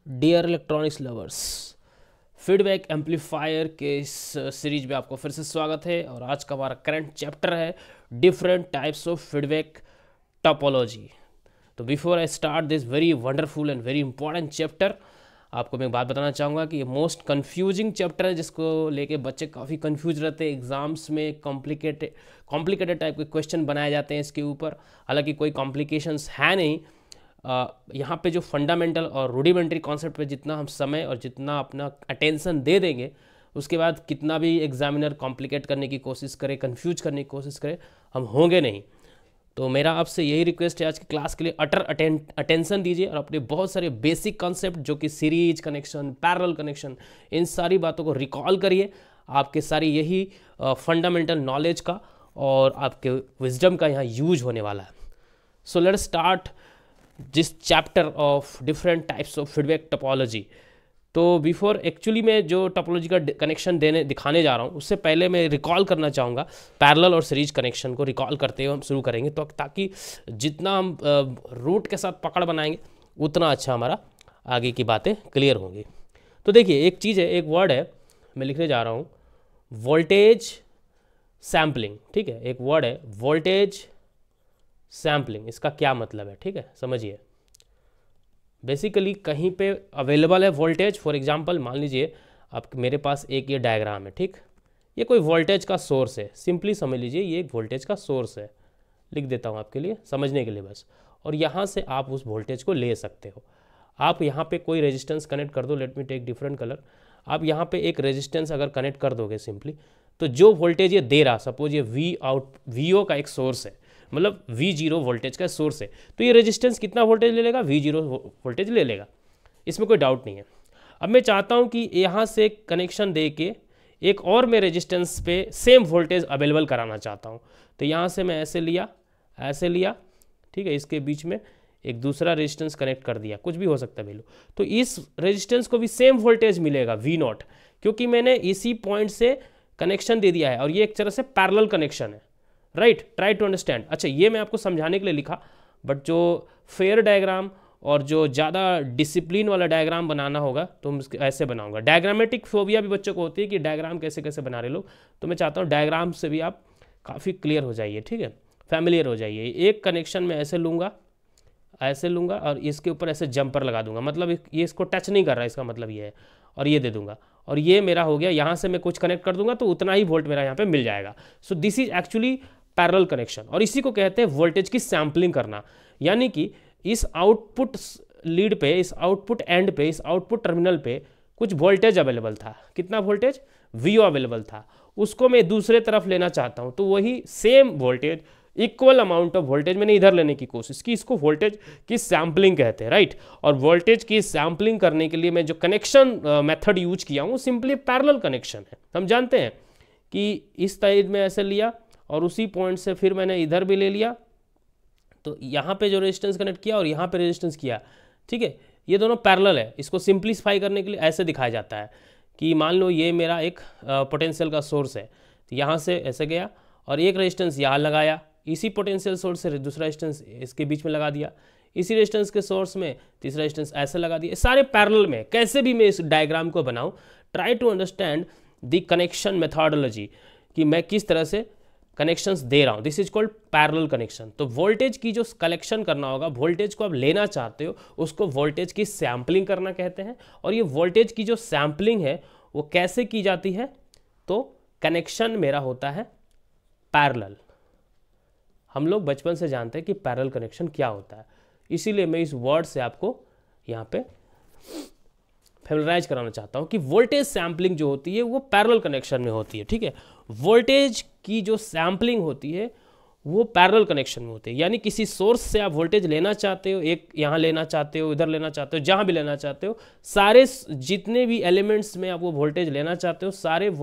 Dear electronics lovers, feedback amplifier के इस series में आपको फिर से स्वागत है। और आज का हमारा करंट चैप्टर है different types of feedback topology. तो before I start this very wonderful and very important chapter, आपको मैं एक बात बताना चाहूँगा कि ये मोस्ट कन्फ्यूजिंग चैप्टर है, जिसको लेके बच्चे काफ़ी कन्फ्यूज रहते हैं। एग्जाम्स में कॉम्प्लिकेटेड टाइप के क्वेश्चन बनाए जाते हैं इसके ऊपर। हालांकि कोई कॉम्प्लिकेशंस है नहीं। यहाँ पे जो फंडामेंटल और रूडिमेंट्री कॉन्सेप्ट पे जितना हम समय और जितना अपना अटेंशन दे देंगे, उसके बाद कितना भी एग्जामिनर कॉम्प्लिकेट करने की कोशिश करे, कंफ्यूज करने की कोशिश करे, हम होंगे नहीं। तो मेरा आपसे यही रिक्वेस्ट है आज की क्लास के लिए, अटर अटेंशन दीजिए और अपने बहुत सारे बेसिक कॉन्सेप्ट जो कि सीरीज कनेक्शन, पैरेलल कनेक्शन, इन सारी बातों को रिकॉल करिए। आपके सारी यही फंडामेंटल नॉलेज का और आपके विजडम का यहाँ यूज होने वाला है। सो लेट्स स्टार्ट जिस chapter of different types of feedback topology. तो बिफोर एक्चुअली मैं जो टोपोलॉजी का कनेक्शन दिखाने जा रहा हूँ, उससे पहले मैं रिकॉल करना चाहूँगा पैरेलल और सीरीज कनेक्शन को। रिकॉल करते हुए हम शुरू करेंगे, तो ताकि जितना हम रूट के साथ पकड़ बनाएंगे उतना अच्छा हमारा आगे की बातें क्लियर होंगी। तो देखिए, एक चीज़ है, एक वर्ड है, मैं लिखने जा रहा हूँ वोल्टेज सैम्पलिंग। ठीक है, एक वर्ड है वोल्टेज सैम्पलिंग। इसका क्या मतलब है, ठीक है, समझिए। बेसिकली कहीं पे अवेलेबल है वोल्टेज। फॉर एग्जांपल मान लीजिए आप, मेरे पास एक ये डायग्राम है, ठीक, ये कोई वोल्टेज का सोर्स है। सिंपली समझ लीजिए ये एक वोल्टेज का सोर्स है। लिख देता हूँ आपके लिए समझने के लिए बस। और यहाँ से आप उस वोल्टेज को ले सकते हो। आप यहाँ पे कोई रेजिस्टेंस कनेक्ट कर दो। Let me take different colour. आप यहाँ पे एक रेजिस्टेंस अगर कनेक्ट कर दोगे सिंपली, तो जो वोल्टेज ये दे रहा, सपोज ये वी.O का एक सोर्स है, मतलब V0 वोल्टेज का सोर्स है, तो ये रेजिस्टेंस कितना वोल्टेज ले लेगा? V0 वोल्टेज ले लेगा, इसमें कोई डाउट नहीं है। अब मैं चाहता हूँ कि यहाँ से कनेक्शन दे के एक और मैं रेजिस्टेंस पे सेम वोल्टेज अवेलेबल कराना चाहता हूँ। तो यहाँ से मैं ऐसे लिया, ठीक है, इसके बीच में एक दूसरा रेजिस्टेंस कनेक्ट कर दिया, कुछ भी हो सकता है वैल्यू। तो इस रेजिस्टेंस को भी सेम वोल्टेज मिलेगा V0, क्योंकि मैंने इसी पॉइंट से कनेक्शन दे दिया है और ये एक तरह से पैरेलल कनेक्शन है। Right, try to understand. अच्छा, ये मैं आपको समझाने के लिए लिखा, बट जो फेयर डायग्राम और जो ज़्यादा डिसिप्लिन वाला डायग्राम बनाना होगा तो हम ऐसे बनाऊंगा। डायग्रामेटिक फोबिया भी बच्चों को होती है कि डायग्राम कैसे कैसे बना रहे लोग, तो मैं चाहता हूँ डायग्राम से भी आप काफ़ी क्लियर हो जाइए, ठीक है, फैमिलियर हो जाइए। एक कनेक्शन में ऐसे लूँगा और इसके ऊपर ऐसे जंपर लगा दूंगा, मतलब ये इसको टच नहीं कर रहा है, इसका मतलब ये है। और ये दे दूंगा और ये मेरा हो गया। यहाँ से मैं कुछ कनेक्ट कर दूंगा तो उतना ही वोल्ट मेरा यहाँ पे मिल जाएगा। So this is actually parallel connection, और इसी को कहते हैं वोल्टेज की सैम्पलिंग करना। यानी कि इस आउटपुट लीड पे, इस आउटपुट एंड पे, इस आउटपुट टर्मिनल पे कुछ वोल्टेज अवेलेबल था। कितना वोल्टेज? VO अवेलेबल था। उसको मैं दूसरे तरफ लेना चाहता हूँ, तो वही same voltage, equal amount of voltage मैंने इधर लेने की कोशिश की। इसको वोल्टेज की सैम्पलिंग कहते हैं, राइट। और वोल्टेज की सैम्पलिंग करने के लिए मैं जो कनेक्शन मेथड यूज किया हूँ सिंपली पैरेलल कनेक्शन है। हम जानते हैं कि इस साइड में ऐसे लिया और उसी पॉइंट से फिर मैंने इधर भी ले लिया, तो यहाँ पे जो रेजिस्टेंस कनेक्ट किया और यहाँ पे रेजिस्टेंस किया, ठीक है, ये दोनों पैरेलल है। इसको सिंप्लीफाई करने के लिए ऐसे दिखाया जाता है कि मान लो ये मेरा एक पोटेंशियल का सोर्स है, तो यहाँ से ऐसे गया और एक रेजिस्टेंस यहाँ लगाया, इसी पोटेंशियल सोर्स से दूसरा रेजिस्टेंस इसके बीच में लगा दिया, इसी रेजिस्टेंस के सोर्स में तीसरा रेजिस्टेंस ऐसे लगा दिया। सारे पैरेलल में कैसे भी मैं इस डायग्राम को बनाऊँ, try to understand the connection methodology, कि मैं किस तरह से कनेक्शंस दे रहा हूँ। This is called parallel connection. तो वोल्टेज की जो कलेक्शन करना होगा, वोल्टेज को आप लेना चाहते हो, उसको वोल्टेज की सैम्पलिंग करना कहते हैं। और ये वोल्टेज की जो सैम्पलिंग है वो कैसे की जाती है? तो कनेक्शन मेरा होता है पैरेलल। हम लोग बचपन से जानते हैं कि पैरेलल कनेक्शन क्या होता है, इसीलिए मैं इस वर्ड से आपको यहाँ पे फैमिलराइज कराना चाहता हूँ कि वोल्टेज सैम्पलिंग जो होती है वो पैरेलल कनेक्शन में होती है, ठीक है। वोल्टेज की जो सैम्पलिंग होती है वो पैरेलल कनेक्शन में होती है। यानी किसी सोर्स से आप वोल्टेज लेना चाहते हो, एक यहाँ लेना चाहते हो, इधर लेना चाहते हो, जहाँ भी लेना चाहते हो, सारे जितने भी एलिमेंट्स में आप वो वोल्टेज लेना चाहते हो,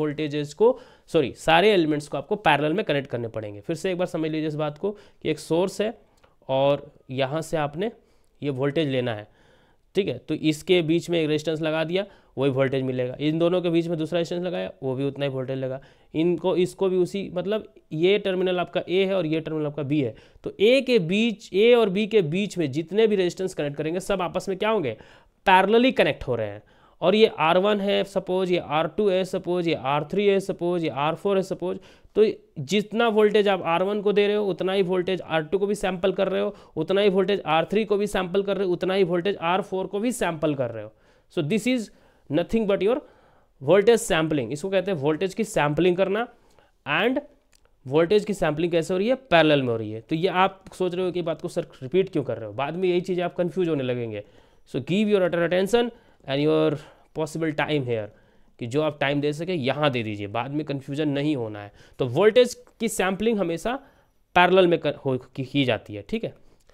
सारे एलिमेंट्स को आपको पैरेलल में कनेक्ट करने पड़ेंगे। फिर से एक बार समझ लीजिए इस बात को कि एक सोर्स है और यहाँ से आपने ये वोल्टेज लेना है, ठीक है, तो इसके बीच में एक रेजिस्टेंस लगा दिया, वही वोल्टेज मिलेगा। इन दोनों के बीच में दूसरा रेजिस्टेंस लगाया, वो भी उतना ही वोल्टेज लगा। इसको भी उसी, मतलब ये टर्मिनल आपका A है और ये टर्मिनल आपका B है, तो A और B के बीच में जितने भी रेजिस्टेंस कनेक्ट करेंगे सब आपस में क्या होंगे? पैरेलली कनेक्ट हो रहे हैं, और ये R1 है सपोज, ये R2 है सपोज, ये R3 है सपोज, ये R4 है सपोज, तो जितना वोल्टेज आप R1 को दे रहे हो उतना ही वोल्टेज R2 को भी सैंपल कर रहे हो, उतना ही वोल्टेज R3 को भी सैंपल कर रहे हो, उतना ही वोल्टेज R4 को भी सैंपल कर रहे हो। So this is nothing but your voltage sampling. इसको कहते हैं वोल्टेज की सैम्पलिंग करना। एंड वोल्टेज की सैम्पलिंग कैसे हो रही है? पैरेलल में हो रही है। तो ये आप सोच रहे हो कि बात को सर रिपीट क्यों कर रहे हो, बाद में यही चीज़ आप कंफ्यूज होने लगेंगे। So give your utter attention and your possible time here, कि जो आप टाइम दे सके यहाँ दे दीजिए, बाद में कन्फ्यूजन नहीं होना है। तो वोल्टेज की सैम्पलिंग हमेशा पैरेलल में की जाती है, ठीक है।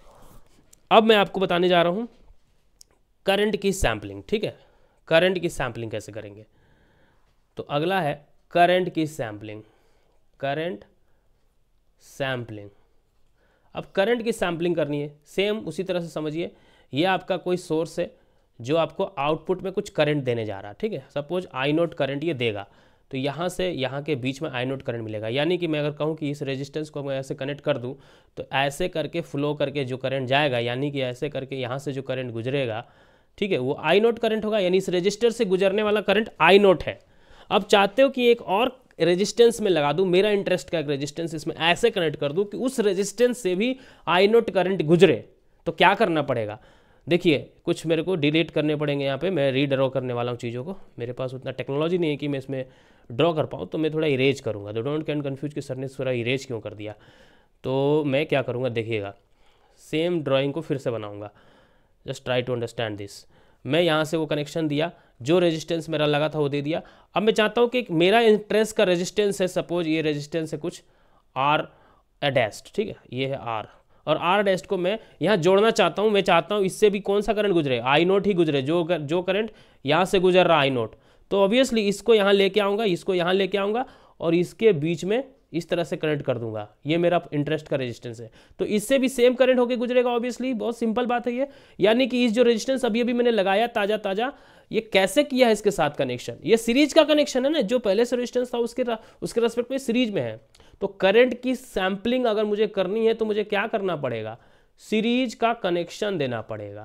अब मैं आपको बताने जा रहा हूँ करंट की सैम्पलिंग, ठीक है। करंट की सैम्पलिंग कैसे करेंगे? तो अगला है करंट की सैम्पलिंग, करंट सैम्पलिंग। अब करंट की सैम्पलिंग करनी है, सेम उसी तरह से समझिए, ये आपका कोई सोर्स है जो आपको आउटपुट में कुछ करंट देने जा रहा है, ठीक है। सपोज आई नोट करंट ये देगा, तो यहाँ से यहाँ के बीच में आई नोट करंट मिलेगा। यानी कि मैं अगर कहूँ कि इस रेजिस्टेंस को मैं ऐसे कनेक्ट कर दूँ, तो ऐसे करके फ्लो करके जो करंट जाएगा, यानी कि ऐसे करके यहाँ से जो करंट गुजरेगा, ठीक है, वो आई नोट करंट होगा। यानी इस रेजिस्टर से गुजरने वाला करंट आई नोट है। अब चाहते हो कि एक और रेजिस्टेंस में लगा दूं, मेरा इंटरेस्ट का एक रेजिस्टेंस इसमें ऐसे कनेक्ट कर दूं कि उस रेजिस्टेंस से भी आई नोट करंट गुजरे, तो क्या करना पड़ेगा? देखिए, कुछ मेरे को डिलीट करने पड़ेंगे। यहाँ पे मैं रीड्रॉ करने वाला हूँ चीज़ों को, मेरे पास उतना टेक्नोलॉजी नहीं है कि मैं इसमें ड्रॉ कर पाऊँ, तो मैं थोड़ा इरेज करूँगा। तो डोंट कैन कन्फ्यूज कि सर ने थोड़ा इरेज क्यों कर दिया। तो मैं क्या करूँगा, देखिएगा, सेम ड्राइंग को फिर से बनाऊँगा। Just try to understand this. मैं यहाँ से वो कनेक्शन दिया, जो रेजिस्टेंस मेरा लगा था वो दे दिया। अब मैं चाहता हूँ कि मेरा इंटरेस्ट का रेजिस्टेंस है, सपोज ये रेजिस्टेंस है कुछ R डैस्ट, ठीक है, ये है R, और R डैस्ट को मैं यहाँ जोड़ना चाहता हूँ। मैं चाहता हूँ इससे भी कौन सा करंट गुजरे? आई नोट ही गुजरे, जो करंट यहाँ से गुजर रहा आई नोट। तो ऑब्वियसली इसको यहाँ लेके आऊँगा, इसको यहाँ लेके आऊँगा, और इसके बीच में इस तरह से कनेक्ट कर दूंगा। ये मेरा इंटरेस्ट का रेजिस्टेंस है, तो इससे भी सेम करंट होके गुजरेगा। ऑब्वियसली बहुत सिंपल बात है ये। यानी कि इस जो रेजिस्टेंस अभी मैंने लगाया ताजा ताजा, ये कैसे किया है इसके साथ कनेक्शन? ये सीरीज का कनेक्शन है ना, जो पहले से रेजिस्टेंस था उसके रेस्पेक्ट में सीरीज में है। तो करंट की सैंपलिंग अगर मुझे करनी है तो मुझे क्या करना पड़ेगा? सीरीज का कनेक्शन देना पड़ेगा,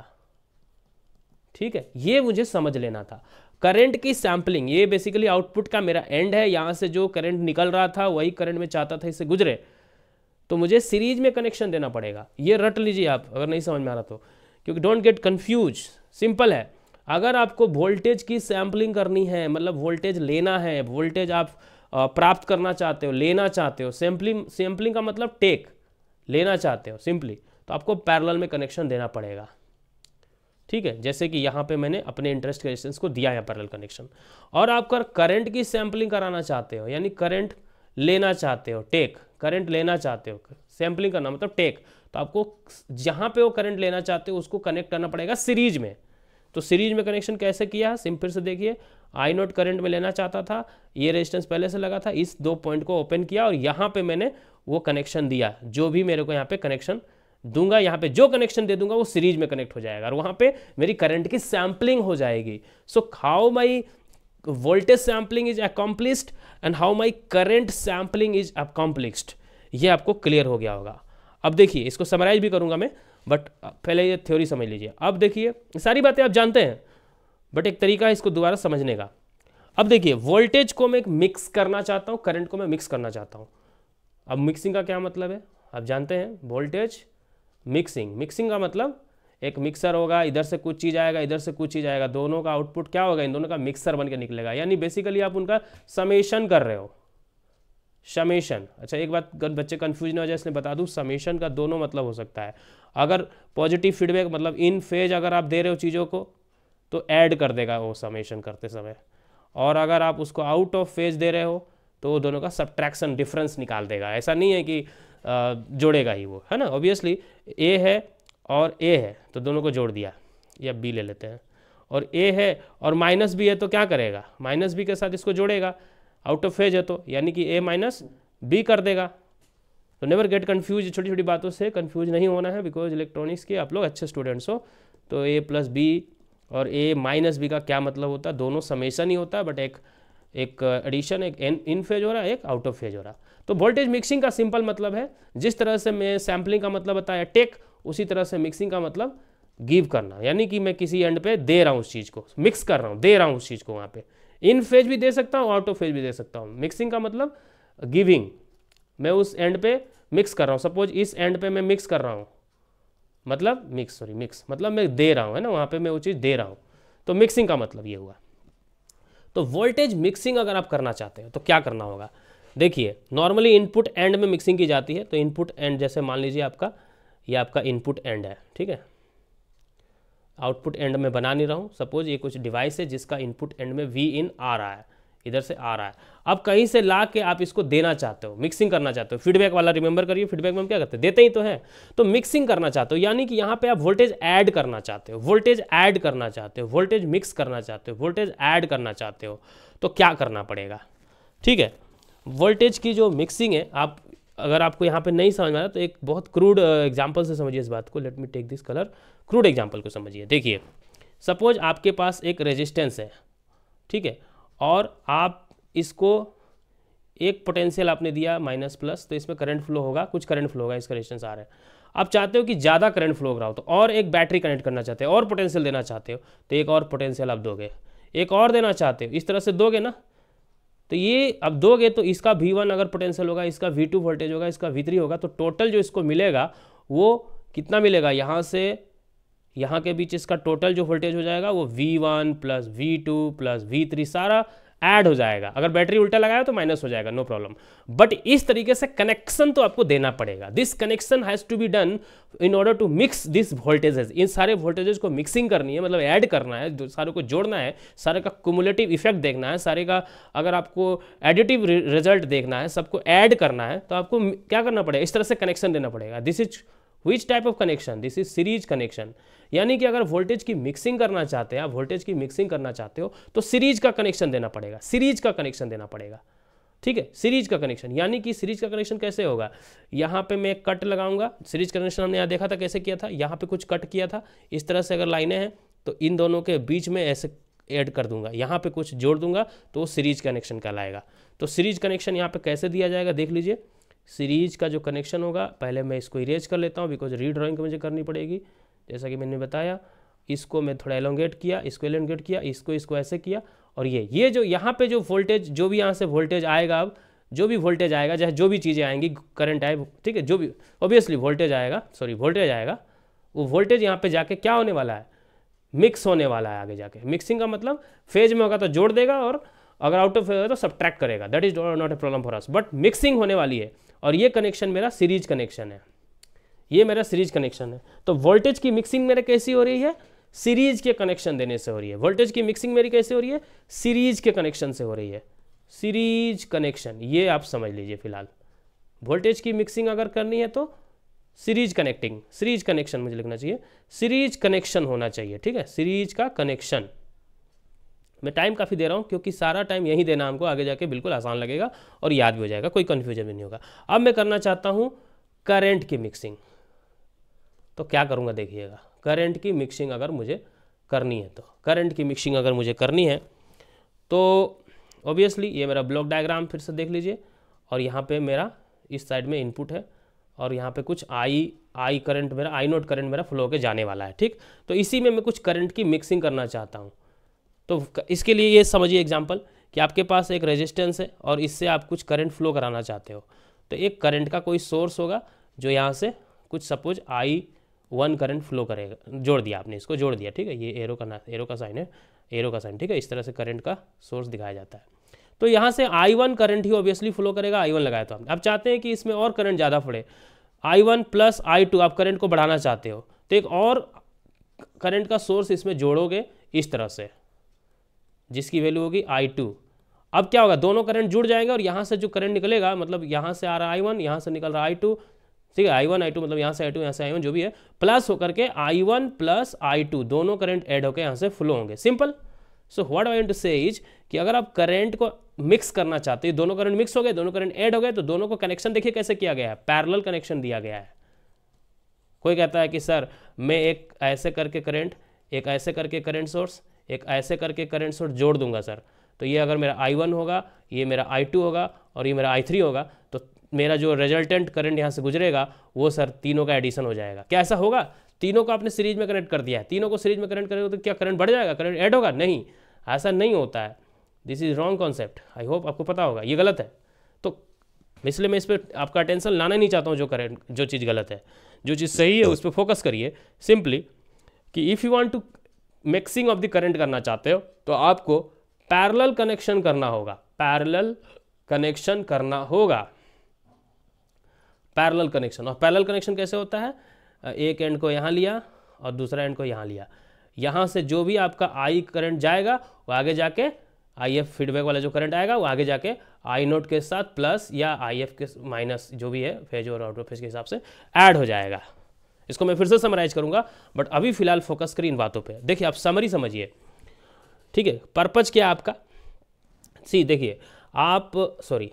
ठीक है। ये मुझे समझ लेना था। करंट की सैंपलिंग, ये बेसिकली आउटपुट का मेरा एंड है, यहाँ से जो करंट निकल रहा था वही करंट में चाहता था इससे गुजरे, तो मुझे सीरीज में कनेक्शन देना पड़ेगा। ये रट लीजिए आप अगर नहीं समझ में आ रहा तो, क्योंकि डोंट गेट कंफ्यूज, सिंपल है। अगर आपको वोल्टेज की सैंपलिंग करनी है, मतलब वोल्टेज लेना है, वोल्टेज आप प्राप्त करना चाहते हो, लेना चाहते हो, सैंपलिंग का मतलब टेक, लेना चाहते हो सिंपली, तो आपको पैरेलल में कनेक्शन देना पड़ेगा, ठीक है। जैसे कि यहाँ पे मैंने अपने इंटरेस्ट के रेजिस्टेंस को दिया है पैरेलल कनेक्शन। और आप करंट की सैंपलिंग कराना चाहते हो, यानी करंट लेना चाहते हो, टेक, करंट लेना चाहते हो, सैंपलिंग करना मतलब टेक, तो आपको जहाँ पे वो करंट लेना चाहते हो उसको कनेक्ट करना पड़ेगा सीरीज में। तो सीरीज में कनेक्शन कैसे किया? सिंपल से देखिए, आई नोट करंट में लेना चाहता था, ये रेजिस्टेंस पहले से लगा था, इस दो पॉइंट को ओपन किया और यहाँ पे मैंने वो कनेक्शन दिया, जो भी मेरे को यहाँ पे कनेक्शन दूंगा, यहाँ पे जो कनेक्शन दे दूंगा वो सीरीज में कनेक्ट हो जाएगा और वहाँ पे मेरी करंट की सैंपलिंग हो जाएगी। So how my voltage sampling is accomplished and how my current sampling is accomplished, ये आपको क्लियर हो गया होगा। अब देखिए, इसको समराइज भी करूंगा मैं, बट पहले ये थ्योरी समझ लीजिए। अब देखिए, सारी बातें आप जानते हैं, बट एक तरीका है इसको दोबारा समझने का। अब देखिए, वोल्टेज को मैं मिक्स करना चाहता हूँ, करंट को मैं मिक्स करना चाहता हूँ। अब मिक्सिंग का क्या मतलब है आप जानते हैं, वोल्टेज मिक्सिंग का मतलब एक मिक्सर होगा, इधर से कुछ चीज़ आएगा, इधर से कुछ चीज़ आएगा, दोनों का आउटपुट क्या होगा? इन दोनों का मिक्सर बन के निकलेगा। यानी बेसिकली आप उनका समेशन कर रहे हो, समेशन। अच्छा, एक बात बच्चे कंफ्यूज ना हो जाए इसलिए बता दूं, समेशन का दोनों मतलब हो सकता है। अगर पॉजिटिव फीडबैक मतलब इन फेज अगर आप दे रहे हो चीज़ों को तो ऐड कर देगा वो समेशन करते समय, और अगर आप उसको आउट ऑफ फेज दे रहे हो तो वो दोनों का सब्ट्रैक्शन डिफरेंस निकाल देगा। ऐसा नहीं है कि जोड़ेगा ही वो, है ना। ऑब्वियसली ए है और ए है तो दोनों को जोड़ दिया, या बी ले लेते हैं, और ए है और माइनस बी है तो क्या करेगा? माइनस बी के साथ इसको जोड़ेगा, आउट ऑफ फेज है तो, यानी कि ए माइनस बी कर देगा। तो नेवर गेट कन्फ्यूज, छोटी छोटी बातों से कन्फ्यूज नहीं होना है, बिकॉज इलेक्ट्रॉनिक्स के आप लोग अच्छे स्टूडेंट्स हो। तो ए प्लस बी और ए माइनस बी का क्या मतलब होता है? दोनों समेशन ही होता है, बट एक एडिशन, एक इन फेज हो रहा है, एक आउट ऑफ फेज हो रहा है। तो वोल्टेज मिक्सिंग का सिंपल मतलब है, जिस तरह से मैं सैम्पलिंग का मतलब बताया टेक, उसी तरह से मिक्सिंग का मतलब गिव करना, यानी कि मैं किसी एंड पे दे रहा हूँ उस चीज़ को, मिक्स कर रहा हूँ, दे रहा हूँ उस चीज़ को। वहाँ पे इन फेज भी दे सकता हूँ, आउट ऑफ फेज भी दे सकता हूँ। मिक्सिंग का मतलब गिविंग, मैं उस एंड पे मिक्स कर रहा हूँ। सपोज इस एंड पे मैं मिक्स कर रहा हूँ, मतलब मिक्स मतलब मैं दे रहा हूँ, है ना, वहाँ पे मैं वो चीज़ दे रहा हूँ, तो मिक्सिंग का मतलब ये हुआ। तो वोल्टेज मिक्सिंग अगर आप करना चाहते हो तो क्या करना होगा, देखिए नॉर्मली इनपुट एंड में मिक्सिंग की जाती है। तो इनपुट एंड जैसे मान लीजिए आपका ये आपका इनपुट एंड है, ठीक है, आउटपुट एंड में बना नहीं रहा हूँ। सपोज ये कुछ डिवाइस है जिसका इनपुट एंड में वी इन आ रहा है, इधर से आ रहा है। अब कहीं से ला के आप इसको देना चाहते हो, मिक्सिंग करना चाहते हो। फीडबैक वाला रिमेंबर करिए, फीडबैक में हम क्या करते हैं, देते ही तो है। तो मिक्सिंग करना चाहते हो, यानी कि यहाँ पे आप वोल्टेज ऐड करना चाहते हो, वोल्टेज ऐड करना चाहते हो, वोल्टेज मिक्स करना चाहते हो, वोल्टेज ऐड करना चाहते हो, तो क्या करना पड़ेगा, ठीक है। वोल्टेज की जो मिक्सिंग है, आप अगर आपको यहाँ पे नहीं समझ में आ रहा तो एक बहुत क्रूड एग्जांपल से समझिए इस बात को। Let me take this colour, crude example को समझिए। देखिए सपोज आपके पास एक रेजिस्टेंस है, ठीक है, और आप इसको एक पोटेंशियल आपने दिया माइनस प्लस, तो इसमें करंट फ्लो होगा, कुछ करंट फ्लो होगा, इसका रेजिस्टेंस आ रहा है। आप चाहते हो कि ज़्यादा करंट फ्लो हो रहा हो, तो और एक बैटरी कनेक्ट करना चाहते हो, और पोटेंशियल देना चाहते हो, तो एक और पोटेंशियल आप दोगे, एक और देना चाहते हो, इस तरह से दोगे ना। तो ये अब दोगे तो इसका V1 अगर पोटेंशियल होगा, इसका V2 वोल्टेज होगा, इसका V3 होगा, तो टोटल जो इसको मिलेगा वो कितना मिलेगा, यहाँ से यहाँ के बीच इसका टोटल जो वोल्टेज हो जाएगा वो V1 plus V2 plus V3 सारा ऐड हो जाएगा। अगर बैटरी उल्टा लगाया तो माइनस हो जाएगा, नो प्रॉब्लम। बट इस तरीके से कनेक्शन तो आपको देना पड़ेगा। This connection has to be done in order to mix this voltages. इन सारे वोल्टेजेस को मिक्सिंग करनी है, मतलब ऐड करना है, सारे को जोड़ना है, सारे का कुमुलेटिव इफेक्ट देखना है, सारे का अगर आपको एडिटिव रिजल्ट देखना है, सबको ऐड करना है, तो आपको क्या करना पड़ेगा, इस तरह से कनेक्शन देना पड़ेगा। This is which type of connection, this is series connection. यानी कि अगर वोल्टेज की मिक्सिंग करना चाहते हैं, आप वोल्टेज की मिक्सिंग करना चाहते हो तो सीरीज का कनेक्शन देना पड़ेगा, सीरीज का कनेक्शन देना पड़ेगा, ठीक है, सीरीज का कनेक्शन। यानी कि सीरीज का कनेक्शन कैसे होगा, यहाँ पे मैं कट लगाऊंगा, सीरीज कनेक्शन हमने यहाँ देखा था कैसे किया था, यहाँ पे कुछ कट किया था, इस तरह से अगर लाइनें हैं तो इन दोनों के बीच में ऐसे ऐड कर दूंगा, यहाँ पे कुछ जोड़ दूंगा, तो सीरीज कनेक्शन कहलाएगा। तो सीरीज कनेक्शन यहाँ पे कैसे दिया जाएगा देख लीजिए। सीरीज का जो कनेक्शन होगा, पहले मैं इसको इरेज कर लेता हूँ बिकॉज रीड्राइंग मुझे करनी पड़ेगी, जैसा कि मैंने बताया। इसको मैं थोड़ा एलोंगेट किया, इसको एलोंगेट किया, इसको ऐसे किया, और ये जो यहाँ पे जो वोल्टेज, जो भी यहाँ से वोल्टेज आएगा, अब जो भी वोल्टेज आएगा, चाहे जो भी चीज़ें आएंगी, करंट आए, ठीक है, जो भी ऑब्वियसली वोल्टेज आएगा, वोल्टेज आएगा, वो वोल्टेज यहाँ पे जाके क्या होने वाला है, मिक्स होने वाला है आगे जाके। मिक्सिंग का मतलब फेज में होगा तो जोड़ देगा, और अगर आउट ऑफ फेज होगा तो सब्ट्रैक्ट करेगा। That is not a problem for us, but mixing होने वाली है। और ये कनेक्शन मेरा सीरीज कनेक्शन है, ये मेरा सीरीज कनेक्शन है। तो वोल्टेज की मिक्सिंग मेरे कैसी हो रही है, सीरीज के कनेक्शन देने से हो रही है। वोल्टेज की मिक्सिंग मेरी कैसे हो रही है, सीरीज के कनेक्शन से हो रही है, सीरीज कनेक्शन, ये आप समझ लीजिए। फिलहाल वोल्टेज की मिक्सिंग अगर करनी है तो सीरीज कनेक्टिंग, सीरीज कनेक्शन मुझे लिखना चाहिए, सीरीज कनेक्शन होना चाहिए, ठीक है, सीरीज का कनेक्शन। मैं टाइम काफ़ी दे रहा हूँ क्योंकि सारा टाइम यही देना हमको, आगे जाके बिल्कुल आसान लगेगा और याद भी हो जाएगा, कोई कन्फ्यूजन भी नहीं होगा। अब मैं करना चाहता हूँ करंट की मिक्सिंग, तो क्या करूँगा देखिएगा। करंट की मिक्सिंग अगर मुझे करनी है, तो करंट की मिक्सिंग अगर मुझे करनी है तो ऑब्वियसली ये मेरा ब्लॉक डायग्राम फिर से देख लीजिए, और यहाँ पे मेरा इस साइड में इनपुट है, और यहाँ पे कुछ आई करंट मेरा, आई नोट करंट मेरा फ्लो के जाने वाला है, ठीक। तो इसी में मैं कुछ करंट की मिक्सिंग करना चाहता हूँ। तो इसके लिए ये समझिए एग्जांपल कि आपके पास एक रेजिस्टेंस है और इससे आप कुछ करंट फ्लो कराना चाहते हो। तो एक करंट का कोई सोर्स होगा जो यहाँ से कुछ सपोज I1 करंट फ्लो करेगा, जोड़ दिया आपने, इसको जोड़ दिया, ठीक है, ये एरो का साइन है, एरो का साइन, ठीक है, इस तरह से करंट का सोर्स दिखाया जाता है। तो यहाँ से I1 करंट ही ऑब्वियसली फ्लो करेगा, I1 लगाया तो आप चाहते हैं कि इसमें और करंट ज़्यादा पड़े, I1 प्लस I2, आप करंट को बढ़ाना चाहते हो, तो एक और करंट का सोर्स इसमें जोड़ोगे इस तरह से, जिसकी वैल्यू होगी I2। अब क्या होगा, दोनों करंट जुड़ जाएंगे और यहाँ से जो करंट निकलेगा, मतलब यहाँ से आ रहा है I1, यहाँ से निकल रहा है I2, ठीक है, I1 I2 मतलब यहाँ से I2 यहाँ से I1 जो भी है, प्लस होकर के I1 प्लस I2 दोनों करंट ऐड होकर यहाँ से फ्लो होंगे, simple. So what I want to say is कि अगर आप करंट को मिक्स करना चाहते हैं, दोनों करंट मिक्स हो गए, दोनों करंट ऐड हो गए, तो दोनों को कनेक्शन देखिए कैसे किया गया है, पैरेलल कनेक्शन दिया गया है। कोई कहता है कि सर मैं एक ऐसे करके करंट, एक ऐसे करके करंट सोर्स, एक ऐसे करके करंट सोर्स जोड़ दूंगा सर, तो ये अगर मेरा I1 होगा, ये मेरा I2 होगा और ये मेरा I3 होगा, तो मेरा जो रिजल्टेंट करंट यहाँ से गुजरेगा वो सर तीनों का एडिशन हो जाएगा। क्या ऐसा होगा? तीनों को आपने सीरीज में कनेक्ट कर दिया है, तीनों को सीरीज में कनेक्ट करेंगे तो क्या करंट बढ़ जाएगा, करंट ऐड होगा? नहीं, ऐसा नहीं होता है। This is wrong concept, I hope आपको पता होगा, ये गलत है। तो इसलिए मैं इस पर आपका अटेंशन लाना नहीं चाहता हूँ। जो चीज़ गलत है, जो चीज़ सही है उस पर फोकस करिए। सिंपली कि if you want to mixing of the current करना चाहते हो तो आपको पैरेलल कनेक्शन करना होगा, पैरेलल कनेक्शन करना होगा, पैरेलल कनेक्शन। और पैरेलल कनेक्शन कैसे होता है? एक एंड को यहाँ लिया और दूसरा एंड को यहाँ लिया, यहाँ से जो भी आपका आई करंट जाएगा वो आगे जाके आई एफ फीडबैक वाला जो करंट आएगा वो आगे जाके आई नोट के साथ प्लस या आई एफ के माइनस जो भी है फेज और आउट ऑफ फेज के हिसाब से ऐड हो जाएगा। इसको मैं फिर से समराइज करूंगा, बट अभी फिलहाल फोकस करिए इन बातों पे। देखिए आप समरी समझिए, ठीक है? पर्पज क्या है आपका? सी देखिए आप, सॉरी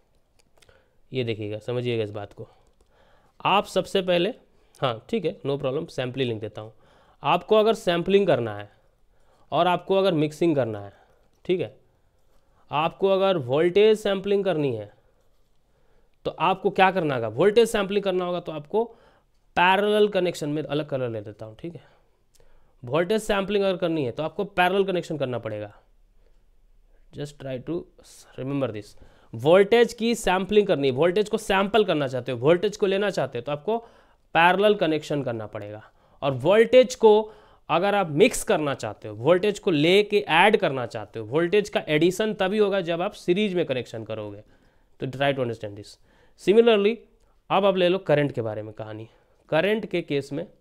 ये देखिएगा, समझिएगा इस बात को। आप सबसे पहले, हाँ ठीक है नो प्रॉब्लम, सैम्पलिंग लिख देता हूँ। आपको अगर सैम्पलिंग करना है और आपको अगर मिक्सिंग करना है, ठीक है, आपको अगर वोल्टेज सैम्पलिंग करनी है तो आपको क्या करना होगा? वोल्टेज सैम्पलिंग करना होगा तो आपको पैरेलल कनेक्शन में, अलग कलर ले देता हूँ, ठीक है? वोल्टेज सैम्पलिंग अगर करनी है तो आपको पैरेलल कनेक्शन करना पड़ेगा। Just try to remember this. Voltage की सैम्पलिंग करनी है, वोल्टेज को सैंपल करना चाहते हो, वोल्टेज को लेना चाहते हो तो आपको पैरेलल कनेक्शन करना पड़ेगा। और वोल्टेज को अगर आप मिक्स करना चाहते हो, वोल्टेज को लेके ऐड करना चाहते हो, वोल्टेज का एडिशन तभी होगा जब आप सीरीज में कनेक्शन करोगे। तो try to understand this. Similarly अब आप ले लो करंट के बारे में कहानी। करंट के केस में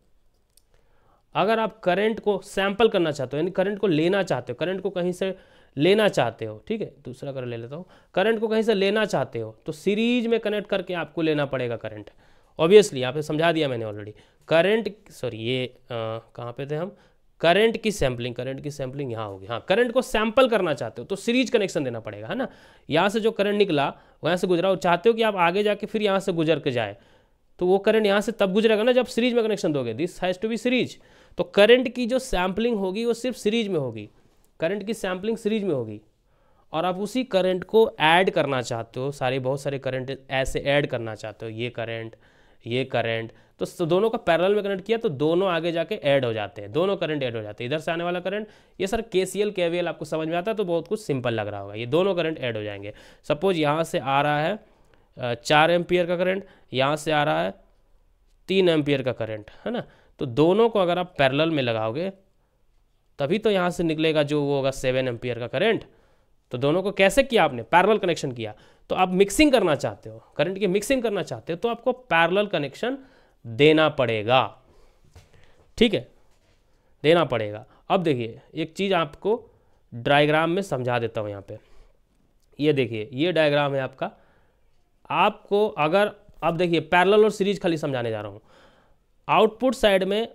अगर आप करंट को सैंपल करना चाहते हो, यानी करंट को लेना चाहते हो, करंट को कहीं से लेना चाहते हो, ठीक है, दूसरा करंट ले लेता हूँ, करंट को कहीं से लेना चाहते हो तो सीरीज में कनेक्ट करके आपको लेना पड़ेगा करंट। ऑब्वियसली यहाँ पे समझा दिया मैंने ऑलरेडी। करंट, सॉरी ये कहाँ पे थे हम? करंट की सैम्पलिंग, करंट की सैम्पलिंग यहाँ होगी। हाँ, करंट को सैंपल करना चाहते हो तो सीरीज कनेक्शन देना पड़ेगा, है ना? यहाँ से जो करंट निकला वहाँ से गुजरा, वो चाहते हो कि आप आगे जाके फिर यहाँ से गुजर के जाए, तो वो करंट यहाँ से तब गुजरेगा ना जब सीरीज में कनेक्शन दोगे। This has to be series. तो करंट की जो सैम्पलिंग होगी वो सिर्फ सीरीज में होगी, करंट की सैम्पलिंग सीरीज में होगी। और आप उसी करंट को ऐड करना चाहते हो, बहुत सारे करंट ऐसे ऐड करना चाहते हो, ये करंट, तो दोनों का पैरेलल में कनेक्ट किया तो दोनों आगे जाके ऐड हो जाते हैं, दोनों करंट ऐड हो जाते हैं। इधर से आने वाला करंट, ये सर केसीएल केवीएल आपको समझ में आता है तो बहुत कुछ सिंपल लग रहा होगा। ये दोनों करंट ऐड हो जाएंगे। सपोज यहाँ से आ रहा है 4 एम्पियर का करंट, यहाँ से आ रहा है 3 एम्पियर का करंट, है ना? तो दोनों को अगर आप पैरेलल में लगाओगे तभी तो यहाँ से निकलेगा जो वो होगा 7 एम्पियर का करंट। तो दोनों को कैसे किया आपने? पैरेलल कनेक्शन किया। तो आप मिक्सिंग करना चाहते हो, करंट की मिक्सिंग करना चाहते हो तो आपको पैरेलल कनेक्शन देना पड़ेगा, ठीक है, देना पड़ेगा। अब देखिए एक चीज़ आपको डायग्राम में समझा देता हूँ। यहाँ पे ये देखिए, ये डायग्राम है आपका। आपको अगर, अब देखिए पैरेलल और सीरीज खाली समझाने जा रहा हूँ। आउटपुट साइड में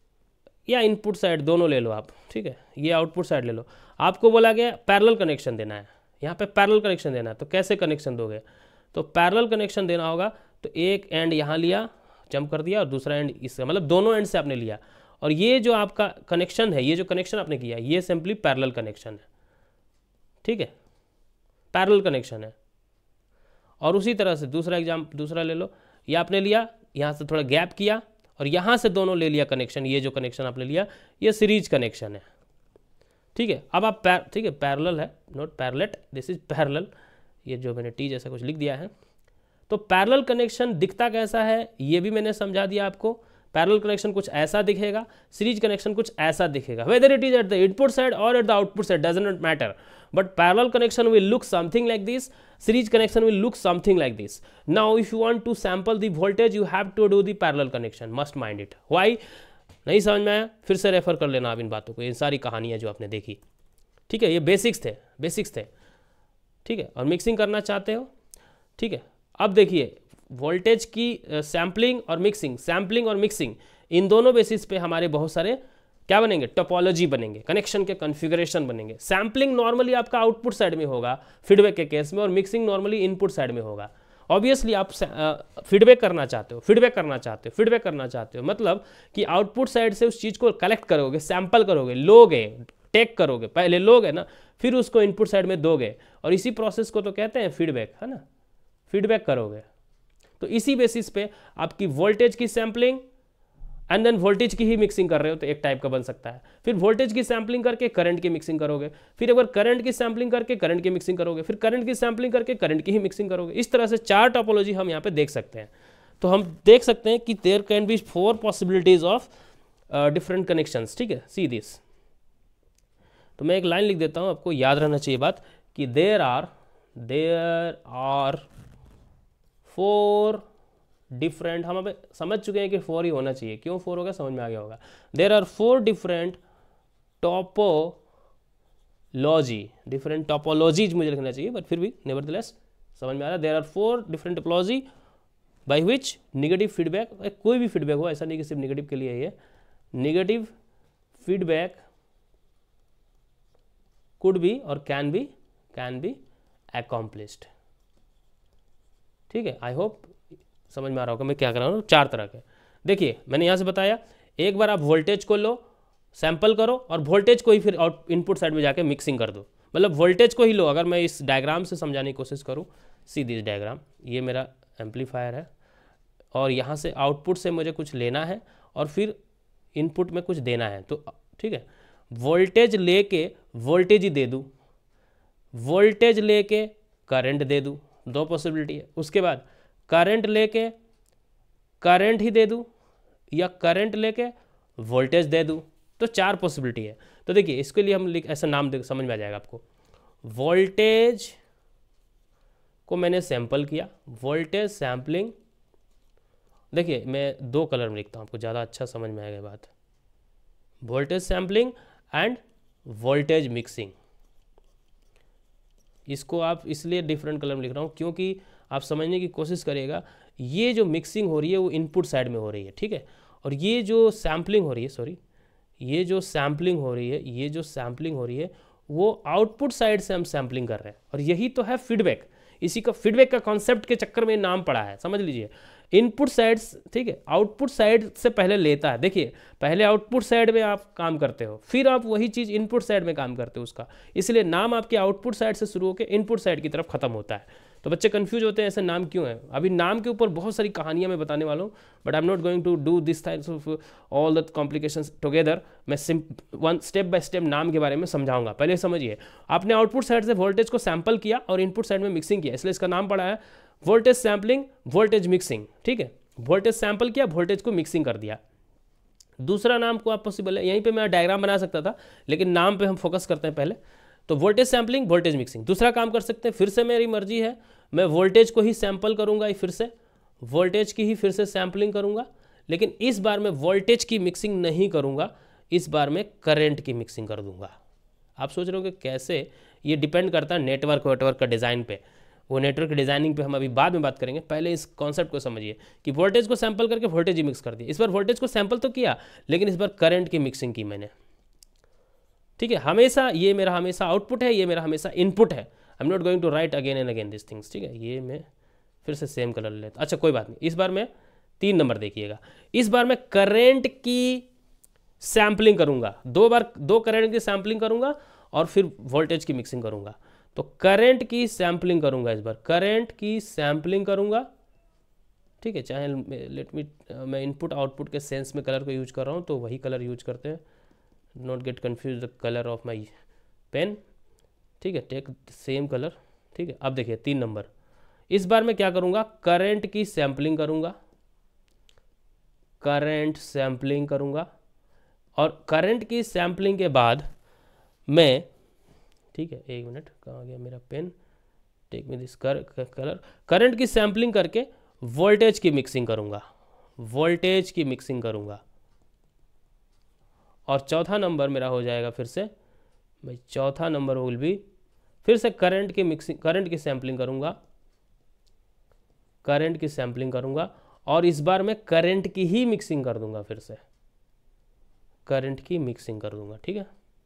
या इनपुट साइड दोनों ले लो आप, ठीक है, ये आउटपुट साइड ले लो। आपको बोला गया पैरेलल कनेक्शन देना है, यहाँ पे पैरेलल कनेक्शन देना है। तो कैसे कनेक्शन दोगे? तो पैरेलल कनेक्शन देना होगा तो एक एंड यहाँ लिया, जंप कर दिया, और दूसरा एंड इससे, मतलब दोनों एंड से आपने लिया। और ये जो आपका कनेक्शन है, ये जो कनेक्शन आपने किया, ये सिंपली पैरेलल कनेक्शन है, ठीक है, पैरेलल कनेक्शन है। और उसी तरह से दूसरा ले लो, ये आपने लिया, यहाँ से थोड़ा गैप किया और यहाँ से दोनों ले लिया कनेक्शन। ये जो कनेक्शन आपने लिया ये सीरीज कनेक्शन है, ठीक है। अब आप ठीक है, पैरेलल है, not parallel, this is parallel. ये जो मैंने टी जैसा कुछ लिख दिया है। तो पैरेलल कनेक्शन दिखता कैसा है ये भी मैंने समझा दिया आपको। पैरेलल कनेक्शन कुछ ऐसा दिखेगा, सीरीज कनेक्शन कुछ ऐसा दिखेगा। Whether it is at the input side और at the output side does not matter, but parallel connection will look something like this, series connection will look something like this. Now if you want to sample the voltage you have to do the parallel connection, must mind it. Why? नहीं समझ में आया फिर से refer कर लेना आप इन बातों को, ये सारी कहानियाँ जो आपने देखी, ठीक है, ये बेसिक्स थे, ठीक है। और मिक्सिंग करना चाहते हो, ठीक है। अब देखिए वोल्टेज की सैम्पलिंग और मिक्सिंग, इन दोनों बेसिस पे हमारे बहुत सारे क्या बनेंगे, टोपोलॉजी बनेंगे, कनेक्शन के कॉन्फ़िगरेशन बनेंगे। सैम्पलिंग नॉर्मली आपका आउटपुट साइड में होगा फीडबैक के केस में, और मिक्सिंग नॉर्मली इनपुट साइड में होगा। ऑब्वियसली आप फीडबैक करना चाहते हो, मतलब कि आउटपुट साइड से उस चीज़ को कलेक्ट करोगे, सैंपल करोगे, लोगे, टेक करोगे, पहले लोगे ना, फिर उसको इनपुट साइड में दोगे, और इसी प्रोसेस को तो कहते हैं फीडबैक, है ना, फीडबैक करोगे। तो इसी बेसिस पे आपकी वोल्टेज की सैम्पलिंग एंड देन वोल्टेज की ही मिक्सिंग कर रहे हो तो एक टाइप का बन सकता है। फिर वोल्टेज की सैम्पलिंग करके करंट की मिक्सिंग करोगे, फिर एक बार करंट की सैम्पलिंग करके करंट की मिक्सिंग करोगे, फिर करंट की सैम्पलिंग करके करंट की ही मिक्सिंग करोगे। इस तरह से 4 टोपोलॉजी हम यहाँ पे देख सकते हैं। तो हम देख सकते हैं कि there can be 4 possibilities of different connections. ठीक है, सी दिस। तो मैं एक लाइन लिख देता हूँ, आपको याद रहना चाहिए बात कि देयर आर 4 डिफरेंट, हम अब समझ चुके हैं कि 4 ही होना चाहिए, क्यों 4 होगा समझ में आ गया होगा। देयर आर 4 डिफरेंट टोपोलॉजीज मुझे लिखना चाहिए, बट फिर भी नेवरदलेस समझ में आ रहा है। There are 4 different topology by which negative feedback, कोई भी फीडबैक हो, ऐसा नहीं कि सिर्फ निगेटिव के लिए है, निगेटिव फीडबैक कुड बी और कैन बी अकॉम्प्लिश्ड। ठीक है, आई होप समझ में आ रहा होगा मैं क्या कर रहा हूँ। 4 तरह के देखिए, मैंने यहाँ से बताया, एक बार आप वोल्टेज को लो, सैंपल करो और वोल्टेज को ही फिर आउट इनपुट साइड में जाके मिक्सिंग कर दो। मतलब वोल्टेज को ही लो। अगर मैं इस डायग्राम से समझाने की कोशिश करूँ, सीधी इस डायग्राम, ये मेरा एम्पलीफायर है और यहाँ से आउटपुट से मुझे कुछ लेना है और फिर इनपुट में कुछ देना है। तो ठीक है, वोल्टेज लेके वोल्टेज ही दे दूँ, वोल्टेज लेके करंट दे दूँ, 2 पॉसिबिलिटी है। उसके बाद करंट लेके करंट ही दे दूँ या करंट लेके वोल्टेज दे दूँ, तो 4 पॉसिबिलिटी है। तो देखिए, इसके लिए हम ऐसा नाम दे, समझ में आ जाएगा आपको। वोल्टेज को मैंने सैंपल किया, वोल्टेज सैम्पलिंग। देखिए, मैं 2 कलर में लिखता हूँ, आपको ज़्यादा अच्छा समझ में आएगा बात। Voltage sampling and voltage mixing. इसको आप इसलिए डिफरेंट कलर में लिख रहा हूँ क्योंकि आप समझने की कोशिश करिएगा, ये जो मिक्सिंग हो रही है वो इनपुट साइड में हो रही है। ठीक है, और ये जो सैम्पलिंग हो रही है, ये जो सैम्पलिंग हो रही है वो आउटपुट साइड से हम सैम्पलिंग कर रहे हैं, और यही तो है फीडबैक। इसी का फीडबैक का कॉन्सेप्ट के चक्कर में नाम पड़ा है, समझ लीजिए। इनपुट साइड, ठीक है, आउटपुट साइड से पहले लेता है। देखिए, पहले आउटपुट साइड में आप काम करते हो, फिर आप वही चीज़ इनपुट साइड में काम करते हो उसका, इसलिए नाम आपके आउटपुट साइड से शुरू होकर इनपुट साइड की तरफ खत्म होता है। तो बच्चे कंफ्यूज होते हैं ऐसे नाम क्यों है। अभी नाम के ऊपर बहुत सारी कहानियां मैं बताने वाला हूँ, but I am not going to do this types of all the complications together. मैं स्टेप बाय स्टेप नाम के बारे में समझाऊंगा। पहले समझिए, आपने आउटपुट साइड से वोल्टेज को सैंपल किया और इनपुट साइड में मिक्सिंग किया, इसलिए इसका नाम पड़ा है वोल्टेज सैंपलिंग, वोल्टेज मिक्सिंग। ठीक है, वोल्टेज सैंपल किया, वोल्टेज को मिक्सिंग कर दिया। दूसरा नाम को आप पॉसिबल है, यहीं पे मैं डायग्राम बना सकता था, लेकिन नाम पे हम फोकस करते हैं पहले। तो वोल्टेज सैंपलिंग, वोल्टेज मिक्सिंग। दूसरा काम कर सकते हैं, फिर से मेरी मर्जी है, मैं वोल्टेज को ही सैंपल करूंगा, फिर से वोल्टेज की ही फिर से सैंपलिंग करूंगा, लेकिन इस बार मैं वोल्टेज की मिक्सिंग नहीं करूंगा, इस बार मैं करंट की मिक्सिंग कर दूंगा। आप सोच रहे हो कि कैसे, ये डिपेंड करता है नेटवर्क का डिज़ाइन पे। वो नेटवर्क डिजाइनिंग पे हम अभी बाद में बात करेंगे, पहले इस कॉन्सेप्ट को समझिए कि वोल्टेज को सैंपल करके वोल्टेज ही मिक्स कर दिया। इस बार वोल्टेज को सैंपल तो किया, लेकिन इस बार करंट की मिक्सिंग की मैंने। ठीक है, हमेशा ये मेरा हमेशा आउटपुट है, ये मेरा हमेशा इनपुट है। I am not going to write again and again this things. ठीक है, ये मैं फिर से सेम कलर लेता, अच्छा कोई बात नहीं। इस बार मैं 3 नंबर देखिएगा, इस बार मैं करंट की सैंपलिंग करूंगा, 2 बार 2 करंट की सैंपलिंग करूंगा और फिर वोल्टेज की मिक्सिंग करूंगा। तो करंट की सैंपलिंग करूंगा, इस बार करंट की सैंपलिंग करूंगा। ठीक है, चाहे मैं इनपुट आउटपुट के सेंस में कलर को यूज कर रहा हूं, तो वही कलर यूज करते हैं, not get confuse the colour of my pen. ठीक है, टेक सेम कलर। ठीक है, अब देखिए 3 नंबर, इस बार मैं क्या करूंगा, करंट की सैंपलिंग करूंगा, करंट सैंपलिंग करूंगा, और करंट की सैंपलिंग के बाद मैं, ठीक है, 1 मिनट, कहाँ गया मेरा pen, take me this colour, current की सैंपलिंग करके वोल्टेज की मिक्सिंग करूंगा, वोल्टेज की मिक्सिंग करूंगा। और चौथा नंबर मेरा हो जाएगा फिर से, भाई चौथा नंबर विल बी, फिर से करंट की मिक्सिंग, करंट की सैंपलिंग करूंगा, करंट की सैंपलिंग करूंगा, और इस बार मैं करंट की ही मिक्सिंग कर दूंगा, फिर से करंट की मिक्सिंग कर दूंगा। ठीक है,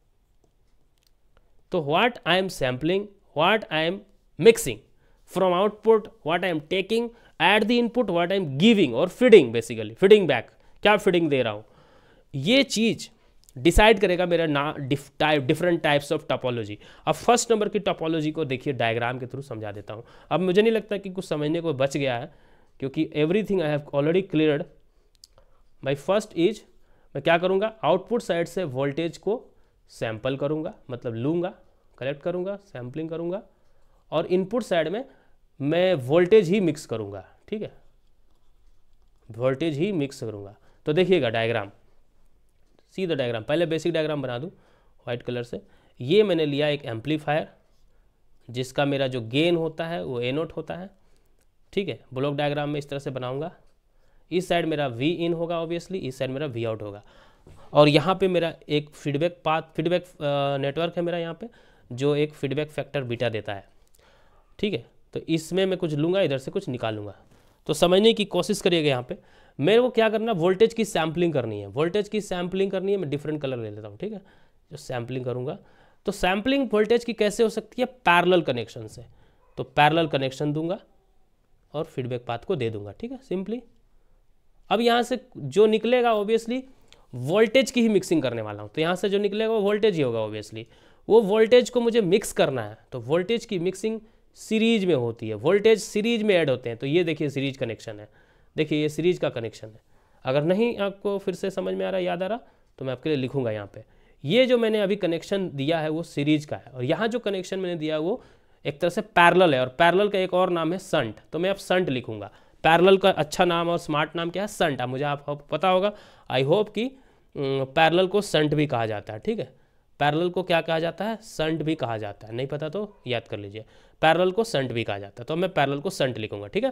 तो what I am sampling, what I am mixing from output, what I am taking at the input, what I am giving और फीडिंग, बेसिकली फीडिंग बैक, क्या फीडिंग दे रहा हूं, ये चीज डिसाइड करेगा मेरा डिफरेंट टाइप्स ऑफ टोपोलॉजी। अब फर्स्ट नंबर की टोपोलॉजी को देखिए, डायग्राम के थ्रू समझा देता हूं। अब मुझे नहीं लगता कि कुछ समझने को बच गया है, क्योंकि everything I have already cleared. My first is, मैं क्या करूँगा, आउटपुट साइड से वोल्टेज को सैंपल करूँगा, मतलब लूँगा, कलेक्ट करूँगा, सैम्पलिंग करूँगा, और इनपुट साइड में मैं वोल्टेज ही मिक्स करूँगा, ठीक है, वोल्टेज ही मिक्स करूँगा। तो देखिएगा डायग्राम, सी द डायग्राम, पहले बेसिक डायग्राम बना दूँ वाइट कलर से। ये मैंने लिया एक एम्पलीफायर जिसका मेरा जो गेन होता है वो ए नोट होता है, ठीक है। ब्लॉक डायग्राम में इस तरह से बनाऊंगा, इस साइड मेरा वी इन होगा ऑब्वियसली, इस साइड मेरा वी आउट होगा, और यहाँ पे मेरा एक फीडबैक पाथ, फीडबैक नेटवर्क है मेरा यहाँ पे, जो एक फीडबैक फैक्टर बीटा देता है, ठीक है। तो इसमें मैं कुछ लूँगा, इधर से कुछ निकालूंगा। तो समझने की कोशिश करिएगा, यहाँ पे मेरे को क्या करना, वोल्टेज की सैम्पलिंग करनी है, वोल्टेज की सैम्पलिंग करनी है। मैं डिफरेंट कलर ले लेता हूँ, ठीक है, जो सैम्पलिंग करूँगा। तो सैम्पलिंग वोल्टेज की कैसे हो सकती है, पैरेलल कनेक्शन से। तो पैरेलल कनेक्शन दूंगा और फीडबैक पाथ को दे दूंगा, ठीक है, सिंपली। अब यहाँ से जो निकलेगा ऑब्वियसली वोल्टेज की ही मिक्सिंग करने वाला हूँ, तो यहाँ से जो निकलेगा वो वोल्टेज ही होगा ऑब्वियसली। वो वोल्टेज को मुझे मिक्स करना है, तो वोल्टेज की मिक्सिंग सीरीज में होती है, वोल्टेज सीरीज में ऐड होते हैं। तो ये देखिए सीरीज कनेक्शन है, देखिए ये सीरीज का कनेक्शन है। अगर नहीं आपको फिर से समझ में आ रहा, याद आ रहा, तो मैं आपके लिए लिखूंगा यहाँ पे। ये जो मैंने अभी कनेक्शन दिया है वो सीरीज का है, और यहाँ जो कनेक्शन मैंने दिया है वो एक तरह से पैरेलल है, और पैरेलल का एक और नाम है संट। तो मैं अब संट लिखूंगा। पैरेलल का अच्छा नाम और स्मार्ट नाम क्या है, संट। अब मुझे आप पता होगा, आई होप कि पैरेलल को संट भी कहा जाता है, ठीक है। पैरेलल को क्या कहा जाता है, संट भी कहा जाता है। नहीं पता तो याद कर लीजिए, पैरेलल को संट भी कहा जाता है। तो मैं पैरेलल को संट लिखूंगा, ठीक है।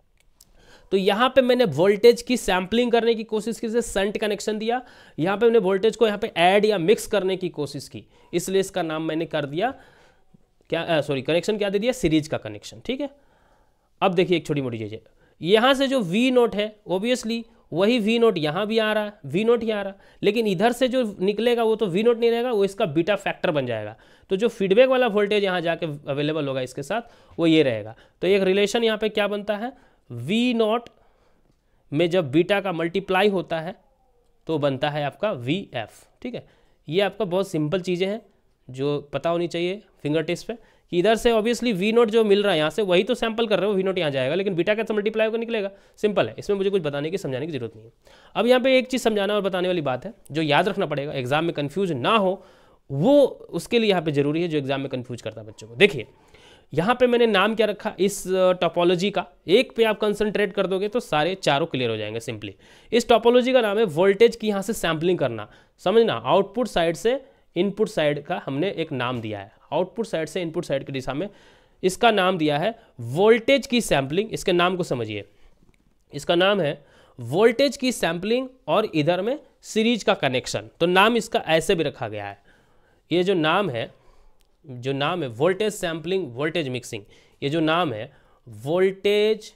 तो यहाँ पे मैंने वोल्टेज की सैम्पलिंग करने की कोशिश की, संट कनेक्शन दिया। यहाँ पे मैंने वोल्टेज को यहाँ पे ऐड या मिक्स करने की कोशिश की, इसलिए इसका नाम मैंने कर दिया क्या, सॉरी कनेक्शन क्या दे दिया, सीरीज का कनेक्शन, ठीक है। अब देखिए एक छोटी मोटी चीज़ है, यहाँ से जो वी नोट है ऑब्वियसली वही वी नोट यहाँ भी आ रहा है, वी नोट ही आ रहा है, लेकिन इधर से जो निकलेगा वो तो वी नोट नहीं रहेगा, वो इसका बीटा फैक्टर बन जाएगा। तो जो फीडबैक वाला वोल्टेज यहाँ जाके अवेलेबल होगा इसके साथ, वो ये रहेगा। तो एक रिलेशन यहाँ पे क्या बनता है, वी नॉट में जब बीटा का मल्टीप्लाई होता है तो बनता है आपका वी एफ, ठीक है। ये आपका बहुत सिंपल चीज़ें हैं जो पता होनी चाहिए फिंगर टिप्स पे, कि इधर से ऑब्वियसली वी नोट जो मिल रहा है यहाँ से वही तो सैंपल कर रहे हो, वी नोट यहाँ जाएगा, लेकिन बीटा का तो मल्टीप्लाई होकर निकलेगा। सिंपल है, इसमें मुझे कुछ बताने की समझाने की जरूरत नहीं है। अब यहाँ पे एक चीज़ समझाना और बताने वाली बात है जो याद रखना पड़ेगा, एग्जाम में कन्फ्यूज ना हो, वो उसके लिए यहाँ पे जरूरी है, जो एग्जाम में कन्फ्यूज करता है बच्चों को। देखिए यहाँ पे मैंने नाम क्या रखा इस टोपोलॉजी का, एक पे आप कंसंट्रेट कर दोगे तो सारे चारों क्लियर हो जाएंगे सिंपली। इस टोपोलॉजी का नाम है वोल्टेज की यहाँ से सैम्पलिंग करना। समझना, आउटपुट साइड से इनपुट साइड का हमने एक नाम दिया है, आउटपुट साइड से इनपुट साइड की दिशा में इसका नाम दिया है वोल्टेज की सैम्पलिंग। इसके नाम को समझिए, इसका नाम है वोल्टेज की सैम्पलिंग और इधर में सीरीज का कनेक्शन। तो नाम इसका ऐसे भी रखा गया है, ये जो नाम है वोल्टेज सैम्पलिंग वोल्टेज मिक्सिंग, ये जो नाम है वोल्टेज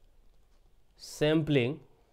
सैम्पलिंग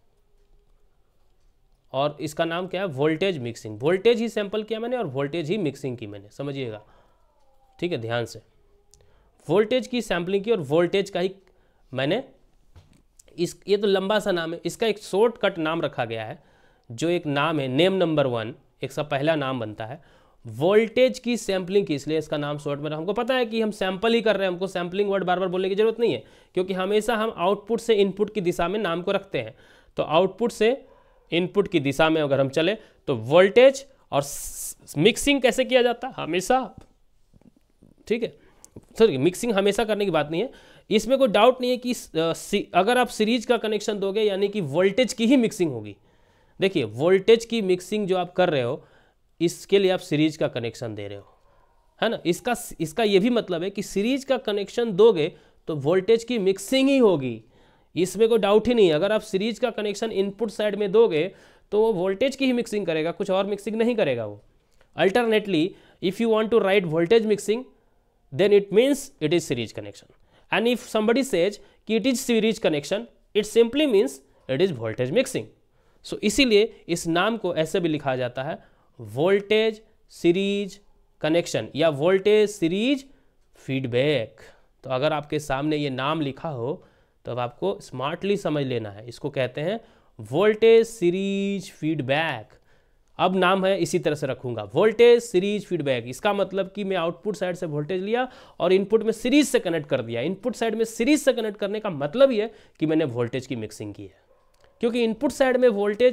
और इसका नाम क्या है, वोल्टेज मिक्सिंग। वोल्टेज ही सैंपल किया मैंने और वोल्टेज ही मिक्सिंग की मैंने, समझिएगा, ठीक है, ध्यान से। वोल्टेज की सैम्पलिंग की और वोल्टेज का ही मैंने ये तो लंबा सा नाम है, इसका एक शॉर्टकट नाम रखा गया है, जो एक नाम है नेम नंबर 1, एक सा पहला नाम बनता है वोल्टेज की सैम्पलिंग की, इसलिए इसका नाम शॉर्ट में। हमको पता है कि हम सैंपल ही कर रहे हैं, हमको सैम्पलिंग वर्ड बार बार बोलने की जरूरत नहीं है, क्योंकि हमेशा हम आउटपुट से इनपुट की दिशा में नाम को रखते हैं। तो आउटपुट से इनपुट की दिशा में अगर हम चले तो वोल्टेज और मिक्सिंग कैसे किया जाता है हमेशा, ठीक है। सर मिक्सिंग हमेशा करने की बात नहीं है, इसमें कोई डाउट नहीं है कि अगर आप सीरीज का कनेक्शन दोगे यानी कि वोल्टेज की ही मिक्सिंग होगी। देखिए वोल्टेज की मिक्सिंग जो आप कर रहे हो इसके लिए आप सीरीज का कनेक्शन दे रहे हो, है ना। इसका ये भी मतलब है कि सीरीज का कनेक्शन दोगे तो वोल्टेज की मिक्सिंग ही होगी, इसमें कोई डाउट ही नहीं है। अगर आप सीरीज का कनेक्शन इनपुट साइड में दोगे तो वो वोल्टेज की ही मिक्सिंग करेगा, कुछ और मिक्सिंग नहीं करेगा वो। Alternately if you want to write voltage mixing then it means it is series connection, and if somebody says कि it is series connection it simply means it is voltage mixing। so इसीलिए इस नाम को ऐसे भी लिखा जाता है वोल्टेज सीरीज कनेक्शन या वोल्टेज सीरीज फीडबैक। तो अगर आपके सामने ये नाम लिखा हो तो अब आपको स्मार्टली समझ लेना है, इसको कहते हैं वोल्टेज सीरीज फीडबैक। अब नाम है इसी तरह से रखूंगा वोल्टेज सीरीज फीडबैक। इसका मतलब कि मैं आउटपुट साइड से वोल्टेज लिया और इनपुट में सीरीज से कनेक्ट कर दिया। इनपुट साइड में सीरीज से कनेक्ट करने का मतलब ये है कि मैंने वोल्टेज की मिक्सिंग की है, क्योंकि इनपुट साइड में वोल्टेज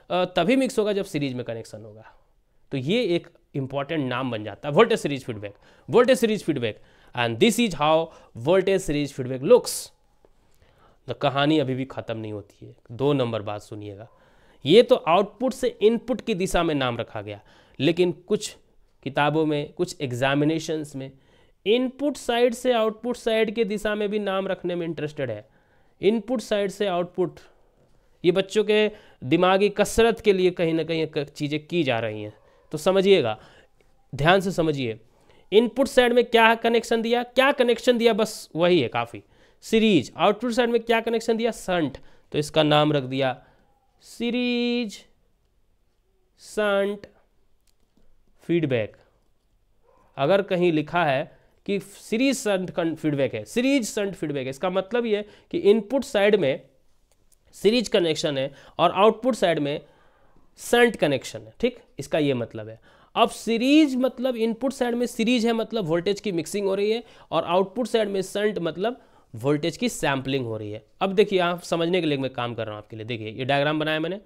तभी मिक्स होगा जब सीरीज में कनेक्शन होगा। तो ये एक इंपॉर्टेंट नाम बन जाता है, voltage series feedback, voltage series feedback. And this is how voltage series feedback looks. तो कहानी अभी भी खत्म नहीं होती है, 2 नंबर बात सुनिएगा। ये तो आउटपुट से इनपुट की दिशा में नाम रखा गया, लेकिन कुछ किताबों में, कुछ एग्जामिनेशंस में इनपुट साइड से आउटपुट साइड के दिशा में भी नाम रखने में इंटरेस्टेड है। इनपुट साइड से आउटपुट, ये बच्चों के दिमागी कसरत के लिए कहीं ना कहीं चीज़ें की जा रही हैं, तो समझिएगा, ध्यान से समझिए। इनपुट साइड में क्या कनेक्शन दिया, क्या कनेक्शन दिया, बस वही है काफ़ी, सीरीज। आउटपुट साइड में क्या कनेक्शन दिया, शंट, तो इसका नाम रख दिया सीरीज शंट फीडबैक। अगर कहीं लिखा है कि सीरीज शंट फीडबैक है, सीरीज शंट फीडबैक है, इसका मतलब ये है कि इनपुट साइड में सीरीज कनेक्शन है और आउटपुट साइड में शंट कनेक्शन है, ठीक, इसका ये मतलब है। अब सीरीज मतलब इनपुट साइड में सीरीज है, मतलब वोल्टेज की मिक्सिंग हो रही है, और आउटपुट साइड में शंट मतलब वोल्टेज की सैम्पलिंग हो रही है। अब देखिए, आप समझने के लिए मैं काम कर रहा हूँ आपके लिए। देखिए ये डायग्राम बनाया मैंने,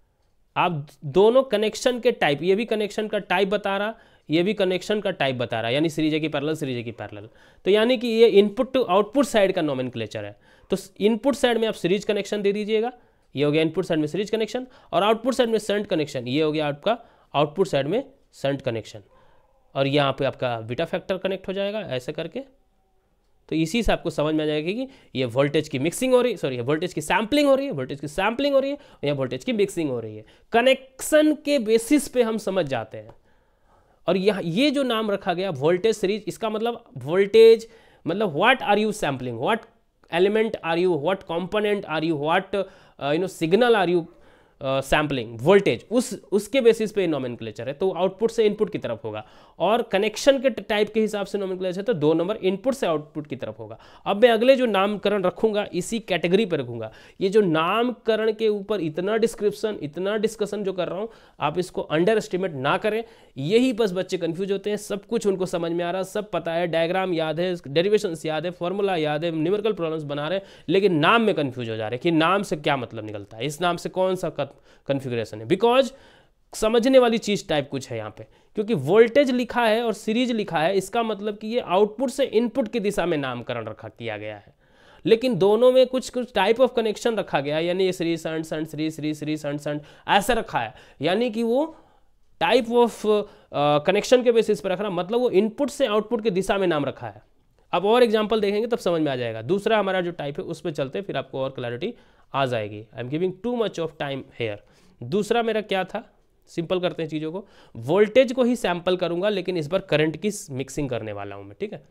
आप दोनों कनेक्शन के टाइप, ये भी कनेक्शन का टाइप बता रहा, ये भी कनेक्शन का टाइप बता रहा है, यानी सीरीज की पैरेलल, सीरीज की पैरेलल। तो यानी कि ये इनपुट टू आउटपुट साइड का नोमेनक्लेचर है। तो इनपुट साइड में आप सीरीज कनेक्शन दे दीजिएगा, ये हो गया इनपुट साइड में सीरीज कनेक्शन, और आउटपुट साइड में शंट कनेक्शन, ये हो गया आपका आउटपुट साइड में शंट कनेक्शन, और यहाँ पे आपका बीटा फैक्टर कनेक्ट हो जाएगा ऐसे करके। तो इसी से आपको समझ में आ जाएगा कि ये वोल्टेज की मिक्सिंग हो रही है, सॉरी वोल्टेज की सैम्पलिंग हो रही है, वोल्टेज की सैम्पलिंग हो रही है, या वोल्टेज की मिक्सिंग हो रही है। कनेक्शन के बेसिस पे हम समझ जाते हैं। और यहाँ ये जो नाम रखा गया वोल्टेज सीरीज, इसका मतलब वोल्टेज मतलब what are you sampling, what element are you, what component are you, what signal are you sampling, voltage, उसके बेसिस पे नोमेनक्लेचर है। तो आउटपुट से इनपुट की तरफ होगा, और कनेक्शन के टाइप के हिसाब से नोमेनक्लेचर है, तो 2 नंबर इनपुट से आउटपुट की तरफ होगा। अब मैं अगले जो नामकरण रखूंगा इसी कैटेगरी पर रखूंगा। ये जो नामकरण के ऊपर इतना डिस्क्रिप्शन, इतना डिस्कशन जो कर रहा हूँ, आप इसको अंडर एस्टिमेट ना करें। यही बस बच्चे कंफ्यूज होते हैं, सब कुछ उनको समझ में आ रहा, सब पता है, डायग्राम याद है, डेरिवेशंस याद है, फॉर्मूला याद है, न्यूमेरिकल प्रॉब्लम्स बना रहे हैं, लेकिन नाम में कंफ्यूज हो जा रहे हैं कि नाम से क्या मतलब निकलता है, इस नाम से कौन सा कॉन्फ़िगरेशन है। बिकॉज समझने वाली चीज टाइप कुछ है यहाँ पे, क्योंकि वोल्टेज लिखा है और सीरीज लिखा है, इसका मतलब कि ये आउटपुट से इनपुट की दिशा में नामकरण रखा किया गया है, लेकिन दोनों में कुछ कुछ टाइप ऑफ कनेक्शन रखा गया है, यानी ये series shunt shunt series series series shunt shunt ऐसा रखा है, यानी कि वो टाइप ऑफ कनेक्शन के बेसिस पर रख रहा, मतलब वो इनपुट से आउटपुट की दिशा में नाम रखा है। अब और एग्जाम्पल देखेंगे तब समझ में आ जाएगा। दूसरा हमारा जो टाइप है उस पर चलते, फिर आपको और क्लैरिटी आ जाएगी। I am giving too much of time here. दूसरा मेरा क्या था, सिंपल करते हैं चीज़ों को, वोल्टेज को ही सैंपल करूंगा, लेकिन इस बार करंट की मिक्सिंग करने वाला हूं मैं, ठीक है।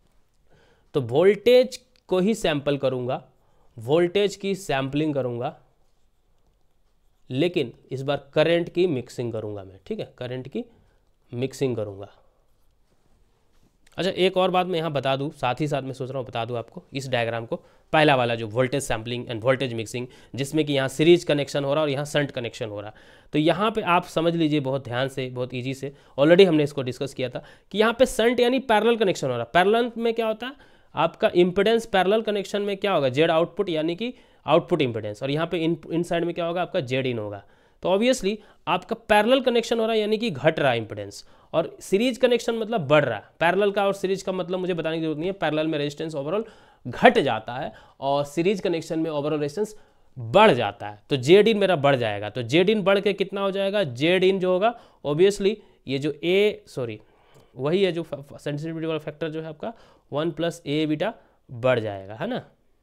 तो वोल्टेज को ही सैंपल करूंगा, वोल्टेज की सैंपलिंग करूंगा, लेकिन इस बार करंट की मिक्सिंग करूंगा मैं, ठीक है, करंट की मिक्सिंग करूंगा। अच्छा, एक और बात मैं यहाँ बता दूँ, साथ ही साथ मैं सोच रहा हूँ बता दूँ आपको इस डायग्राम को, पहला वाला जो voltage sampling and voltage mixing, जिसमें कि यहाँ सीरीज कनेक्शन हो रहा है और यहाँ शंट कनेक्शन हो रहा है। तो यहाँ पे आप समझ लीजिए बहुत ध्यान से, बहुत ईजी से, ऑलरेडी हमने इसको डिस्कस किया था कि यहाँ पे शंट यानी पैरेलल कनेक्शन हो रहा है। पैरेलल में क्या होता है, आपका इंपेडेंस पैरेलल कनेक्शन में क्या होगा, जेड आउटपुट यानी कि आउटपुट इंपेडेंस, और यहाँ पे इन साइड में क्या होगा, आपका जेड इन होगा। तो ऑब्वियसली आपका पैरेलल कनेक्शन हो रहा है, यानी कि घट रहा है इंपेडेंस, और सीरीज कनेक्शन मतलब बढ़ रहा है। पैरेलल का और सीरीज का मतलब मुझे बताने की जरूरत नहीं है, पैरेलल में रेजिस्टेंस ओवरऑल घट जाता है और सीरीज कनेक्शन में ओवरऑल रेजिस्टेंस बढ़ जाता है। तो जेड इन मेरा बढ़ जाएगा, तो जेड इन बढ़ के कितना हो जाएगा, जेड इन जो होगा ऑब्वियसली ये जो वही है जो सेंसिटिविटी वाला फैक्टर जो है आपका 1 + a बीटा बढ़ जाएगा, है ना।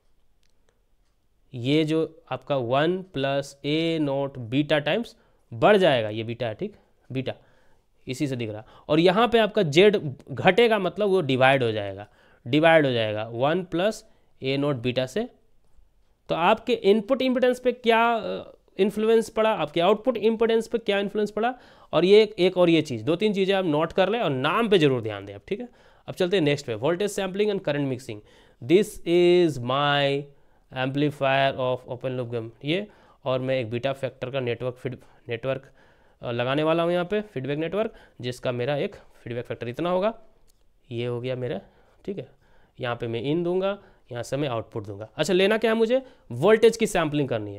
ये जो आपका 1 + a0 बीटा टाइम्स बढ़ जाएगा, ये बीटा है, ठीक, बीटा इसी से दिख रहा। और यहाँ पे आपका जेड घटेगा, मतलब वो डिवाइड हो जाएगा, 1 + a0 बीटा से। तो आपके इनपुट इम्पिडेंस पे क्या इन्फ्लुएंस पड़ा, आपके आउटपुट इम्पिडेंस पे क्या इन्फ्लुएंस पड़ा, और ये एक और ये चीज़, 2-3 चीज़ें आप नोट कर लें और नाम पे जरूर ध्यान दें आप, ठीक है। अब चलते हैं नेक्स्ट पे, voltage sampling and current mixing. This is my amplifier of open loop gain, ये, और मैं एक बीटा फैक्टर का नेटवर्क लगाने वाला हूँ यहाँ पे, फीडबैक नेटवर्क, जिसका मेरा एक फीडबैक फैक्टर इतना होगा, ये हो गया मेरा, ठीक है। यहाँ पे मैं इन दूंगा, यहाँ से मैं आउटपुट दूंगा। अच्छा, लेना क्या है मुझे, वोल्टेज की सैम्पलिंग करनी है।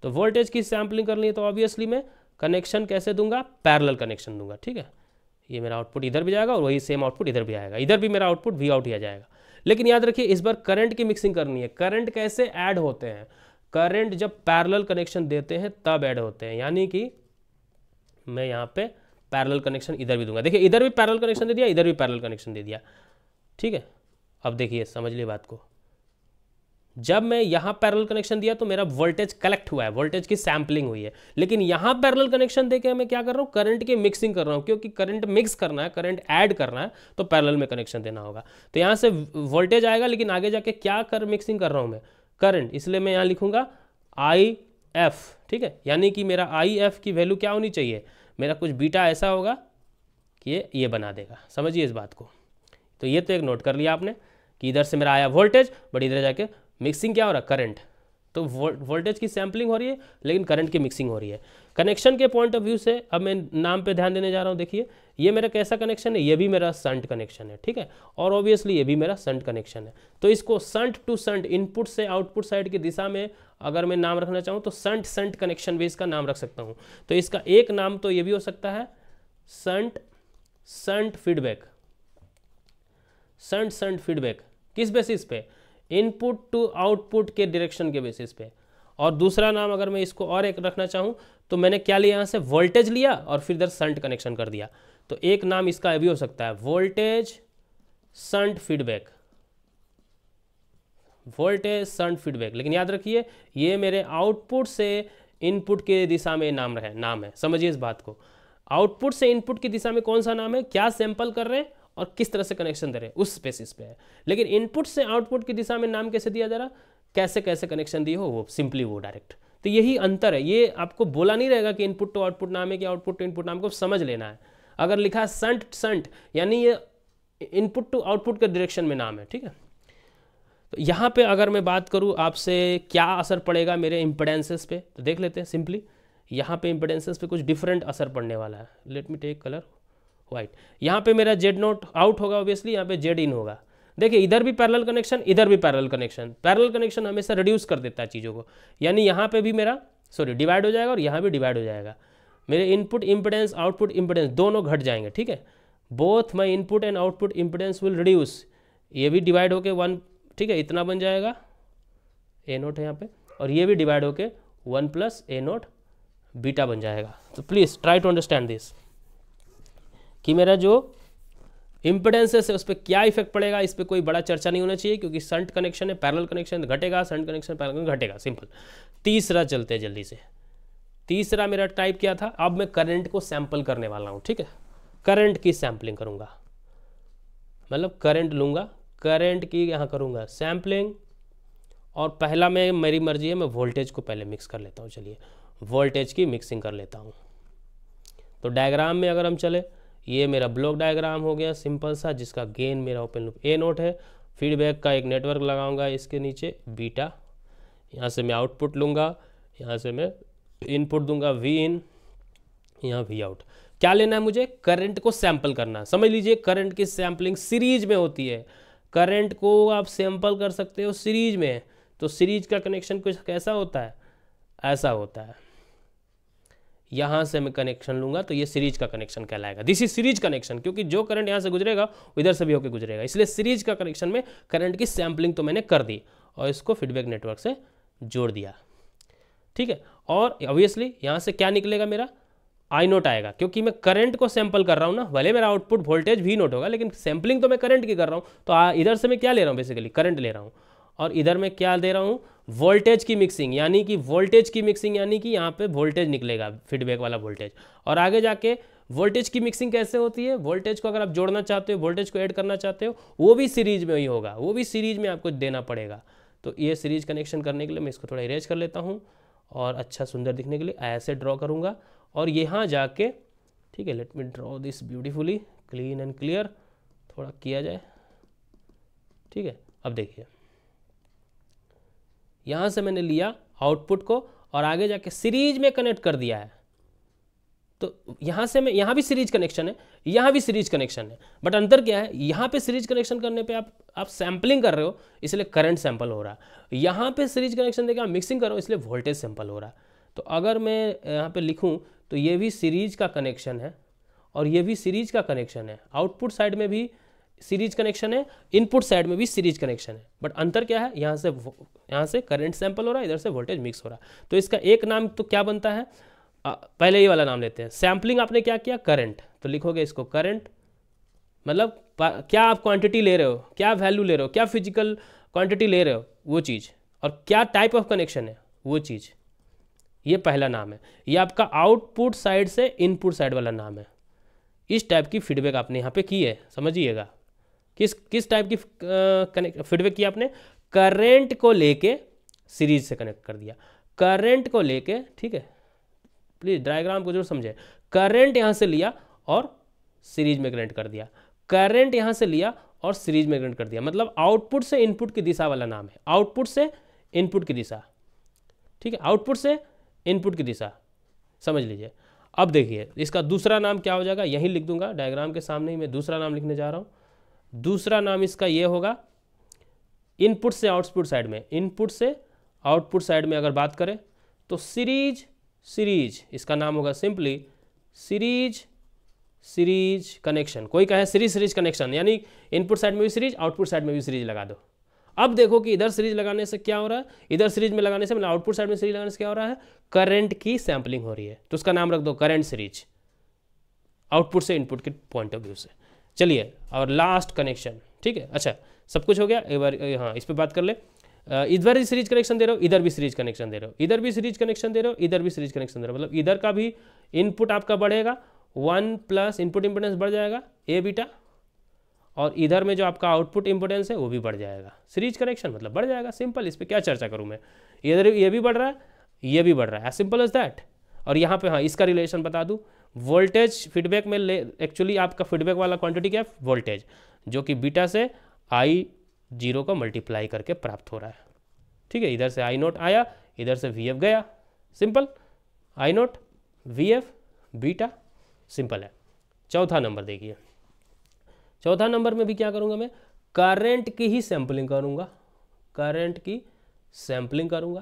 तो वोल्टेज की सैम्पलिंग करनी है तो ऑब्वियसली मैं कनेक्शन कैसे दूंगा, पैरेलल कनेक्शन दूंगा, ठीक है। ये मेरा आउटपुट इधर भी जाएगा और वही सेम आउटपुट इधर भी आएगा, इधर भी मेरा आउटपुट वी आउट ही आ जाएगा। लेकिन याद रखिए इस बार करंट की मिक्सिंग करनी है। करंट कैसे ऐड होते हैं, करंट जब पैरेलल कनेक्शन देते हैं तब ऐड होते हैं, यानी कि मैं यहाँ पे पैरेलल कनेक्शन इधर भी दूंगा। देखिए इधर भी पैरेलल कनेक्शन दे दिया, इधर भी पैरेलल कनेक्शन दे दिया, ठीक है। अब देखिए समझ लिए बात को, जब मैं यहाँ पैरेलल कनेक्शन दिया तो मेरा वोल्टेज कलेक्ट हुआ है, वोल्टेज की सैम्पलिंग हुई है। लेकिन यहाँ पैरेलल कनेक्शन देके मैं क्या कर रहा हूँ, करंट की मिक्सिंग कर रहा हूँ, क्योंकि करंट मिक्स करना है, करंट ऐड करना है तो पैरेलल में कनेक्शन देना होगा। तो यहाँ से वोल्टेज आएगा, लेकिन आगे जाके क्या मिक्सिंग कर रहा हूँ मैं, करंट, इसलिए मैं यहाँ लिखूंगा IF, ठीक है। यानी कि मेरा IF की वैल्यू क्या होनी चाहिए, मेरा कुछ बीटा ऐसा होगा कि ये बना देगा, समझिए इस बात को। तो ये तो एक नोट कर लिया आपने कि इधर से मेरा आया वोल्टेज, बट इधर जाके मिक्सिंग क्या हो रहा है, करंट। तो वोल्टेज की सैम्पलिंग हो रही है लेकिन करंट की मिक्सिंग हो रही है। कनेक्शन के पॉइंट ऑफ व्यू से अब मैं नाम पे ध्यान देने जा रहा हूँ। देखिए ये मेरा कैसा कनेक्शन है, ये भी मेरा शंट कनेक्शन है, ठीक है, और ऑब्वियसली ये भी मेरा शंट कनेक्शन है। तो इसको शंट टू शंट, इनपुट से आउटपुट साइड की दिशा में अगर मैं नाम रखना चाहूँ तो शंट शंट कनेक्शन भी इसका नाम रख सकता हूँ। तो इसका एक नाम तो ये भी हो सकता है shunt shunt feedback. Shunt shunt feedback किस बेसिस पे, इनपुट टू आउटपुट के डायरेक्शन के बेसिस पे। और दूसरा नाम अगर मैं इसको और एक रखना चाहूँ तो मैंने क्या लिया, यहाँ से वोल्टेज लिया और फिर इधर शंट कनेक्शन कर दिया। तो एक नाम इसका भी हो सकता है voltage shunt feedback, voltage shunt feedback. लेकिन याद रखिए ये मेरे आउटपुट से इनपुट के दिशा में नाम है, समझिए इस बात को। आउटपुट से इनपुट की दिशा में कौन सा नाम है, क्या सैंपल कर रहे हैं और किस तरह से कनेक्शन दे रहे हैं, उस बेसिस पे है। लेकिन इनपुट से आउटपुट की दिशा में नाम कैसे दिया जा रहा, कैसे कैसे कनेक्शन दिए हो, वो सिंपली वो डायरेक्ट। तो यही अंतर है, ये आपको बोला नहीं रहेगा कि इनपुट टू आउटपुट नाम है कि आउटपुट टू इनपुट नाम, को समझ लेना है। अगर लिखा है शंट शंट यानी ये इनपुट टू आउटपुट के डायरेक्शन में नाम है, ठीक है। तो यहाँ पे अगर मैं बात करूँ आपसे क्या असर पड़ेगा मेरे इम्पिडेंसेस पे, तो देख लेते हैं सिंपली। यहाँ पे इम्पिडेंसेस पे कुछ डिफरेंट असर पड़ने वाला है। Let me take colour white. यहाँ पे मेरा जेड नोट आउट होगा ऑब्वियसली, यहाँ पे जेड इन होगा। देखिए इधर भी पैरेलल कनेक्शन, इधर भी पैरेलल कनेक्शन। पैरेलल कनेक्शन हमेशा रिड्यूस कर देता है चीज़ों को, यानी यहाँ पे भी मेरा डिवाइड हो जाएगा और यहाँ भी डिवाइड हो जाएगा। मेरे इनपुट इम्पिडेंस आउटपुट इम्पिडेंस दोनों घट जाएंगे, ठीक है। Both my input and output impedance will reduce. ये भी डिवाइड होके 1, ठीक है, इतना बन जाएगा, ए नोट है यहाँ पे, और ये भी डिवाइड होके 1 + ए नोट बीटा बन जाएगा। तो please try to understand this कि मेरा जो इम्पिडेंसेस है उस पर क्या इफेक्ट पड़ेगा। इस पर कोई बड़ा चर्चा नहीं होना चाहिए, क्योंकि शंट कनेक्शन है, पैरेलल कनेक्शन घटेगा, शंट कनेक्शन पैरेलल घटेगा, सिंपल। तीसरा चलते हैं जल्दी से। तीसरा मेरा टाइप क्या था, अब मैं करंट को सैंपल करने वाला हूँ, ठीक है। करंट की सैम्पलिंग करूँगा, मतलब करंट लूँगा, करंट की यहाँ करूँगा सैम्पलिंग। और पहला मैं, मेरी मर्जी है, मैं वोल्टेज को पहले मिक्स कर लेता हूँ। चलिए वोल्टेज की मिक्सिंग कर लेता हूँ। तो डायग्राम में अगर हम चले, ये मेरा ब्लॉक डायग्राम हो गया सिंपल सा, जिसका गेन मेरा ओपन लूप ए नोट है। फीडबैक का एक नेटवर्क लगाऊंगा इसके नीचे बीटा। यहाँ से मैं आउटपुट लूँगा, यहाँ से मैं इनपुट दूंगा वी इन, यहाँ वी आउट। क्या लेना है मुझे, करंट को सैंपल करना। समझ लीजिए करंट की सैम्पलिंग सीरीज में होती है। करंट को आप सैंपल कर सकते हो सीरीज में। तो सीरीज का कनेक्शन कुछ कैसा होता है, ऐसा होता है। यहाँ से मैं कनेक्शन लूँगा तो ये सीरीज का कनेक्शन कहलाएगा। दिस इज सीरीज कनेक्शन, क्योंकि जो करंट यहाँ से गुजरेगा वो इधर से भी होकर गुजरेगा, इसलिए सीरीज का कनेक्शन में करंट की सैम्पलिंग तो मैंने कर दी और इसको फीडबैक नेटवर्क से जोड़ दिया, ठीक है। और ऑब्वियसली यहाँ से क्या निकलेगा, मेरा आई नोट आएगा, क्योंकि मैं करंट को सैंपल कर रहा हूँ ना। भले मेरा आउटपुट वोल्टेज वी नोट होगा, लेकिन सैम्पलिंग तो मैं करंट की कर रहा हूँ। तो इधर से मैं क्या ले रहा हूँ, बेसिकली करंट ले रहा हूँ, और इधर मैं क्या दे रहा हूँ, वोल्टेज की मिक्सिंग, यानी कि वोल्टेज की मिक्सिंग, यानी कि यहाँ पे वोल्टेज निकलेगा, फीडबैक वाला वोल्टेज। और आगे जाके वोल्टेज की मिक्सिंग कैसे होती है, वोल्टेज को अगर आप जोड़ना चाहते हो, वोल्टेज को ऐड करना चाहते हो, वो भी सीरीज में ही होगा, वो भी सीरीज में आपको देना पड़ेगा। तो ये सीरीज कनेक्शन करने के लिए मैं इसको थोड़ा इरेज कर लेता हूँ और अच्छा सुंदर दिखने के लिए ऐसे ड्रॉ करूँगा। और यहाँ जाके, ठीक है, let me draw this beautifully clean and clear, थोड़ा किया जाए, ठीक है। अब देखिए यहाँ से मैंने लिया आउटपुट को और आगे जाके सीरीज में कनेक्ट कर दिया है। तो यहाँ से मैं, यहाँ भी सीरीज कनेक्शन है, यहाँ भी सीरीज कनेक्शन है, बट अंतर क्या है, यहाँ पे सीरीज कनेक्शन करने पे आप सैम्पलिंग कर रहे हो, इसलिए करंट सैंपल हो रहा है। यहाँ पे सीरीज कनेक्शन देकर आप मिक्सिंग कर रहे हो, इसलिए वोल्टेज सैंपल हो रहा है। तो अगर मैं यहाँ पे लिखूँ तो ये भी सीरीज का कनेक्शन है और ये भी सीरीज का कनेक्शन है, आउटपुट साइड में भी सीरीज कनेक्शन है, इनपुट साइड में भी सीरीज कनेक्शन है। बट अंतर क्या है, यहाँ से करंट सैंपल हो रहा है, इधर से वोल्टेज मिक्स हो रहा है। तो इसका एक नाम तो क्या बनता है, पहले ये वाला नाम लेते हैं। सैम्पलिंग आपने क्या किया, करंट, तो लिखोगे इसको करंट, मतलब क्या आप क्वांटिटी ले रहे हो, क्या वैल्यू ले रहे हो, क्या फिजिकल क्वांटिटी ले रहे हो वो चीज़, और क्या टाइप ऑफ कनेक्शन है वो चीज़, ये पहला नाम है। ये आपका आउटपुट साइड से इनपुट साइड वाला नाम है। इस टाइप की फीडबैक आपने यहाँ पे की है, समझिएगा। किस टाइप की फीडबैक की आपने, करंट को लेके सीरीज से कनेक्ट कर दिया, करंट को लेके, ठीक है, प्लीज डायग्राम को जरूर समझे। करंट यहाँ से लिया और सीरीज में कनेक्ट कर दिया, करंट यहाँ से लिया और सीरीज में कनेक्ट कर दिया, मतलब आउटपुट से इनपुट की दिशा वाला नाम है, आउटपुट से इनपुट की दिशा, ठीक है, आउटपुट से इनपुट की दिशा, समझ लीजिए। अब देखिए इसका दूसरा नाम क्या हो जाएगा, यहीं लिख दूंगा डायग्राम के सामने ही मैं दूसरा नाम लिखने जा रहा हूँ। दूसरा नाम इसका ये होगा, इनपुट से आउटपुट साइड में, इनपुट से आउटपुट साइड में अगर बात करें तो सीरीज इसका नाम होगा सिंपली सीरीज कनेक्शन। कोई कहे सीरीज कनेक्शन, यानी इनपुट साइड में भी सीरीज, आउटपुट साइड में भी सीरीज लगा दो। अब देखो कि इधर सीरीज लगाने से क्या हो रहा है, इधर सीरीज में लगाने से, मतलब आउटपुट साइड में सीरीज लगाने से क्या हो रहा है, करंट की सैंपलिंग हो रही है, तो उसका नाम रख दो करंट सीरीज, आउटपुट से इनपुट के पॉइंट ऑफ व्यू से। चलिए, और लास्ट कनेक्शन, ठीक है, अच्छा सब कुछ हो गया। एक बार हाँ इस पर बात कर ले। इधर भी सीरीज कनेक्शन दे रहे हो, इधर भी सीरीज कनेक्शन दे रहे हो, इधर भी सीरीज कनेक्शन दे रहे हो, इधर भी सीरीज कनेक्शन दे रहे हो, मतलब इधर का भी इनपुट आपका बढ़ेगा, 1 प्लस इनपुट इम्पोर्टेंस बढ़ जाएगा ए बीटा, और इधर में जो आपका आउटपुट इम्पोर्टेंस है वो भी बढ़ जाएगा। सीरीज कनेक्शन मतलब बढ़ जाएगा, सिंपल, इस पर क्या चर्चा करूँ मैं। इधर ये भी बढ़ रहा है, ये भी बढ़ रहा है, एज सिंपल एज दैट। और यहाँ पे हाँ इसका रिलेशन बता दूँ, वोल्टेज फीडबैक में एक्चुअली आपका फीडबैक वाला क्वांटिटी क्या है, वोल्टेज, जो कि बीटा से I0 को मल्टीप्लाई करके प्राप्त हो रहा है, ठीक है। इधर से I0 आया, इधर से VF गया, simple, I0 VF beta, simple है। चौथा नंबर देखिए, चौथा नंबर में भी क्या करूंगा मैं, करंट की ही सैंपलिंग करूंगा, करंट की सैंपलिंग करूंगा,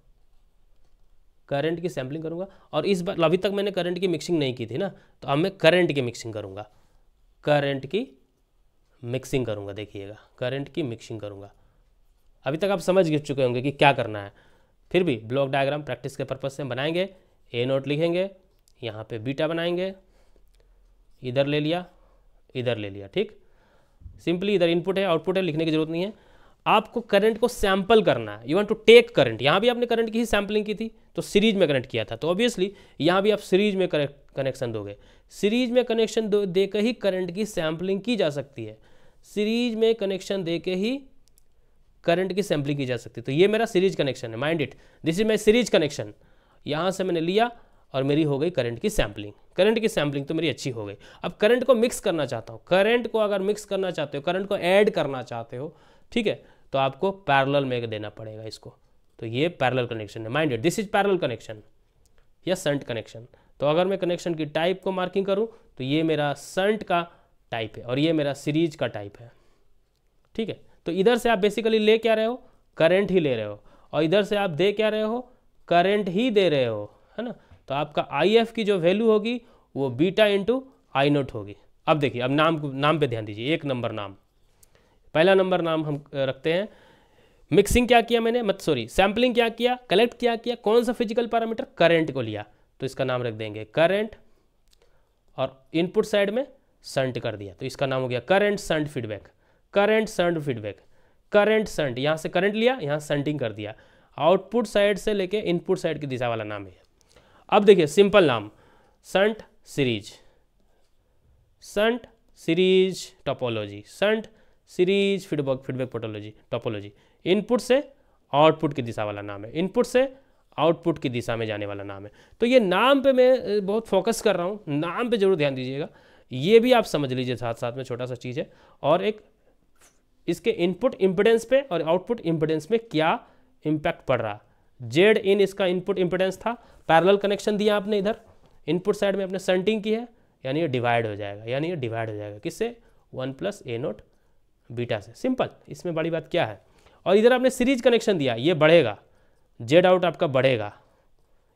करंट की सैंपलिंग करूंगा। और इस बार अभी तक मैंने करंट की मिक्सिंग नहीं की थी ना, तो अब मैं करंट की मिक्सिंग करूंगा, करंट की मिक्सिंग करूंगा, देखिएगा करंट की मिक्सिंग करूंगा। अभी तक आप समझ चुके होंगे कि क्या करना है, फिर भी ब्लॉक डायग्राम प्रैक्टिस के पर्पज से बनाएंगे। A0 लिखेंगे, यहाँ पे बीटा बनाएंगे, इधर ले लिया, इधर ले लिया, ठीक, सिंपली इधर इनपुट है आउटपुट है, लिखने की जरूरत नहीं है। आपको करंट को सैंपल करना है, you want to take current. यहाँ भी आपने करंट की ही सैंपलिंग की थी, तो सीरीज में कनेक्ट किया था, तो ऑब्वियसली यहाँ भी आप सीरीज में कनेक्शन दोगे। सीरीज में कनेक्शन देकर ही करंट की सैंपलिंग की जा सकती है, सीरीज में कनेक्शन देके ही करंट की सैंपलिंग की जा सकती है। तो ये मेरा सीरीज कनेक्शन है, mind it, this is my series connection. यहाँ से मैंने लिया और मेरी हो गई करंट की सैंपलिंग, करंट की सैंपलिंग तो मेरी अच्छी हो गई। अब करंट को मिक्स करना चाहता हूँ, करंट को अगर मिक्स करना चाहते हो, करंट को ऐड करना चाहते हो, ठीक है, तो आपको पैरेलल में देना पड़ेगा इसको। तो ये पैरेलल कनेक्शन है, mind it, this is parallel connection या शंट कनेक्शन। तो अगर मैं कनेक्शन की टाइप को मार्किंग करूँ तो ये मेरा शंट का टाइप है और ये मेरा सीरीज का टाइप है, ठीक है। तो इधर से आप बेसिकली ले क्या रहे हो, करंट ही ले रहे हो, और इधर से आप दे क्या रहे हो, करंट ही दे रहे हो, है ना। तो आपका IF की जो वैल्यू होगी वो बीटा इंटू I0 होगी। अब देखिए, अब नाम पे ध्यान दीजिए, एक नंबर नाम, पहला नंबर नाम हम रखते हैं। मिक्सिंग क्या किया मैंने, सैम्पलिंग क्या किया, कलेक्ट क्या किया, कौन सा फिजिकल पैरामीटर, करंट को लिया, तो इसका नाम रख देंगे करंट, और इनपुट साइड में शंट कर दिया, तो इसका नाम हो गया current shunt feedback, current shunt feedback, current shunt, यहाँ से करंट लिया, यहाँ शंटिंग कर दिया। आउटपुट साइड से लेके इनपुट साइड की दिशा वाला नाम है। अब देखिए सिंपल नाम, shunt series, shunt series topology, shunt series feedback topology. Input से आउटपुट की दिशा वाला नाम है, इनपुट से आउटपुट की दिशा में जाने वाला नाम है। तो ये नाम पे मैं बहुत फोकस कर रहा हूँ, नाम पे जरूर ध्यान दीजिएगा, ये भी आप समझ लीजिए साथ साथ में, छोटा सा चीज़ है। और एक इसके इनपुट इम्पिडेंस पे और आउटपुट इम्पिडेंस में क्या इम्पैक्ट पड़ रहा। जेड इन इसका इनपुट इम्पिडेंस था, पैरेलल कनेक्शन दिया आपने, इधर इनपुट साइड में आपने शंटिंग की है, यानी ये डिवाइड हो जाएगा, यानी ये डिवाइड हो जाएगा किससे, 1 प्लस A0 बीटा से, सिंपल, इसमें बड़ी बात क्या है। और इधर आपने सीरीज कनेक्शन दिया, ये बढ़ेगा, जेड आउट आपका बढ़ेगा,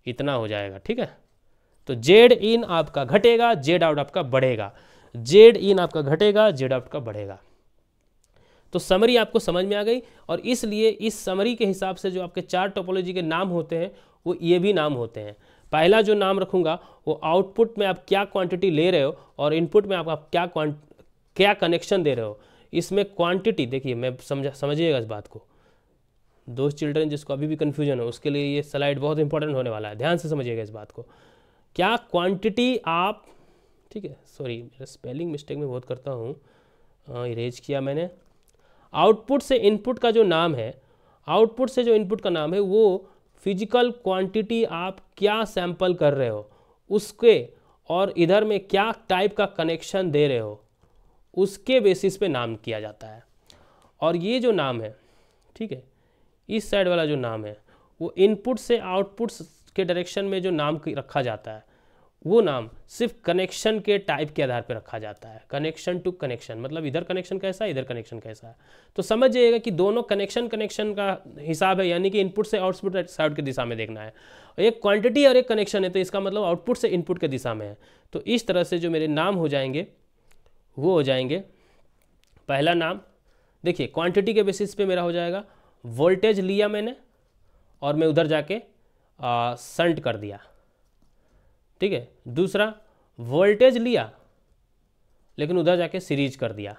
इतना हो जाएगा, ठीक है। तो जेड इन आपका घटेगा, जेड आउट आपका बढ़ेगा, जेड इन आपका घटेगा, जेड आउट का बढ़ेगा। तो समरी आपको समझ में आ गई, और इसलिए इस समरी के हिसाब से जो आपके 4 टोपोलॉजी के नाम होते हैं वो ये भी नाम होते हैं। पहला जो नाम रखूंगा वो आउटपुट में आप क्या क्वांटिटी ले रहे हो और इनपुट में आप क्या कनेक्शन दे रहे हो। इसमें क्वांटिटी देखिए, मैं समझिएगा इस बात को, दोस्त चिल्ड्रन जिसको अभी भी कन्फ्यूजन हो उसके लिए ये स्लाइड बहुत इंपॉर्टेंट होने वाला है, ध्यान से समझिएगा इस बात को। क्या क्वांटिटी आप, ठीक है, सॉरी मेरा स्पेलिंग मिस्टेक में बहुत करता हूँ, इरेज किया मैंने। आउटपुट से इनपुट का जो नाम है, आउटपुट से जो इनपुट का नाम है वो फिजिकल क्वांटिटी आप क्या सैंपल कर रहे हो उसके, और इधर में क्या टाइप का कनेक्शन दे रहे हो उसके बेसिस पे नाम किया जाता है। और ये जो नाम है, ठीक है, इस साइड वाला जो नाम है वो इनपुट से आउटपुट के डायरेक्शन में जो नाम रखा जाता है वो नाम सिर्फ कनेक्शन के टाइप के आधार पर रखा जाता है। कनेक्शन टू कनेक्शन मतलब इधर कनेक्शन कैसा है, इधर कनेक्शन कैसा है। तो समझ जाइएगा कि दोनों कनेक्शन का हिसाब है, यानी कि इनपुट से आउटपुट साइड की दिशा में देखना है। एक क्वांटिटी और एक कनेक्शन है तो इसका मतलब आउटपुट से इनपुट के दिशा में है। तो इस तरह से जो मेरे नाम हो जाएंगे वो हो जाएंगे, पहला नाम देखिए क्वांटिटी के बेसिस पे मेरा हो जाएगा वोल्टेज लिया मैंने और मैं उधर जाके शंट कर दिया, ठीक है। दूसरा वोल्टेज लिया लेकिन उधर जाके सीरीज कर दिया,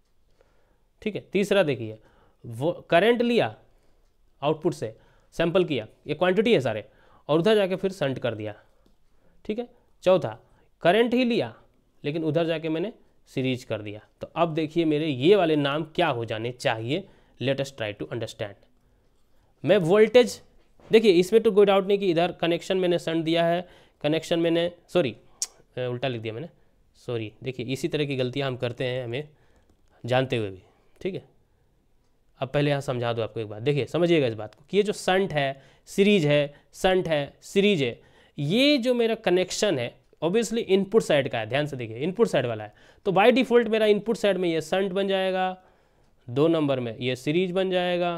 ठीक है। तीसरा देखिए वो करंट लिया आउटपुट से सैंपल किया, ये क्वांटिटी है सारे, और उधर जाके फिर शंट कर दिया, ठीक है। चौथा करंट ही लिया लेकिन उधर जाके मैंने सीरीज कर दिया। तो अब देखिए मेरे ये वाले नाम क्या हो जाने चाहिए, let us try to understand. मैं वोल्टेज देखिए इसमें तो कोई डाउट नहीं कि इधर कनेक्शन मैंने शंट दिया है, कनेक्शन मैंने सॉरी उल्टा लिख दिया मैंने, सॉरी। देखिए इसी तरह की गलतियां हम करते हैं हमें जानते हुए भी, ठीक है। अब पहले यहाँ समझा दो आपको एक बात, देखिए समझिएगा इस बात को कि ये जो शंट है, सीरीज है, शंट है, सीरीज है, ये जो मेरा कनेक्शन है ऑब्वियसली इनपुट साइड का है, ध्यान से देखिए इनपुट साइड वाला है। तो बाय डिफॉल्ट मेरा इनपुट साइड में ये शंट बन जाएगा, 2 नंबर में ये सीरीज बन जाएगा,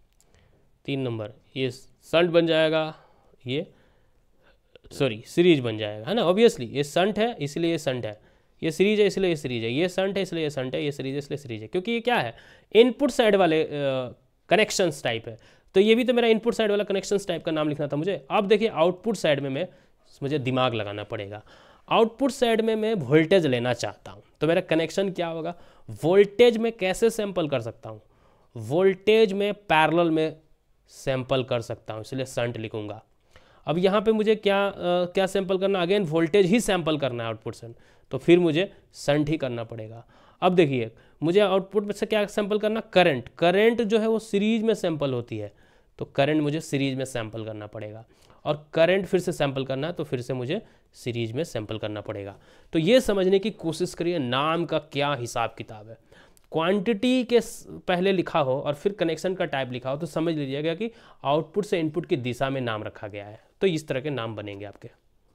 3 नंबर ये शंट बन जाएगा, ये सॉरी सीरीज बन जाएगा, है ना। ऑब्वियसली ये शंट है इसलिए ये शंट है, ये सीरीज है इसलिए ये सीरीज है, ये शंट है इसलिए ये शंट है, ये सीरीज है इसलिए सीरीज है, क्योंकि ये क्या है इनपुट साइड वाले कनेक्शंस टाइप है। तो ये भी तो मेरा इनपुट साइड वाला कनेक्शंस टाइप का नाम लिखना था मुझे। अब देखिए आउटपुट साइड में मुझे दिमाग लगाना पड़ेगा। आउटपुट साइड में मैं वोल्टेज लेना चाहता हूँ, तो मेरा कनेक्शन क्या होगा, वोल्टेज में कैसे सैंपल कर सकता हूँ, वोल्टेज में पैरेलल में सैंपल कर सकता हूँ, इसलिए शंट लिखूंगा। अब यहाँ पे मुझे क्या सैंपल करना, अगेन वोल्टेज ही सैंपल करना है आउटपुट से, तो फिर मुझे शंट ही करना पड़ेगा। अब देखिए मुझे आउटपुट में से क्या सैंपल करना, करंट जो है वो सीरीज में सैंपल होती है, तो करंट मुझे सीरीज में सैंपल करना पड़ेगा, और करंट फिर से सैंपल करना है तो फिर से मुझे सीरीज में सैंपल करना पड़ेगा। तो ये समझने की कोशिश करिए नाम का क्या हिसाब किताब है। क्वांटिटी के पहले लिखा हो और फिर कनेक्शन का टाइप लिखा हो तो समझ लीजिएगा कि आउटपुट से इनपुट की दिशा में नाम रखा गया है, तो इस तरह के नाम बनेंगे आपके।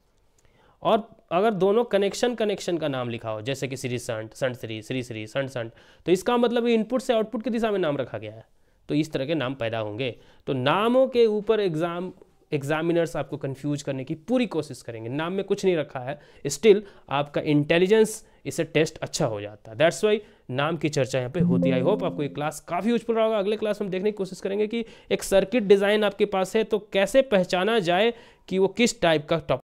और अगर दोनों कनेक्शन का नाम लिखा हो जैसे कि series shunt, shunt series, series series, shunt shunt, तो इसका मतलब इनपुट से आउटपुट की दिशा में नाम रखा गया है, तो इस तरह के नाम पैदा होंगे। तो नामों के ऊपर एग्जामिनर्स आपको कंफ्यूज करने की पूरी कोशिश करेंगे। नाम में कुछ नहीं रखा है, स्टिल आपका इंटेलिजेंस इससे टेस्ट अच्छा हो जाता है, दैट्स वाई नाम की चर्चा यहाँ पे होती है। आई होप आपको ये क्लास काफ़ी यूजफुल रहा होगा। अगले क्लास में हम देखने की कोशिश करेंगे कि एक सर्किट डिज़ाइन आपके पास है तो कैसे पहचाना जाए कि वो किस टाइप का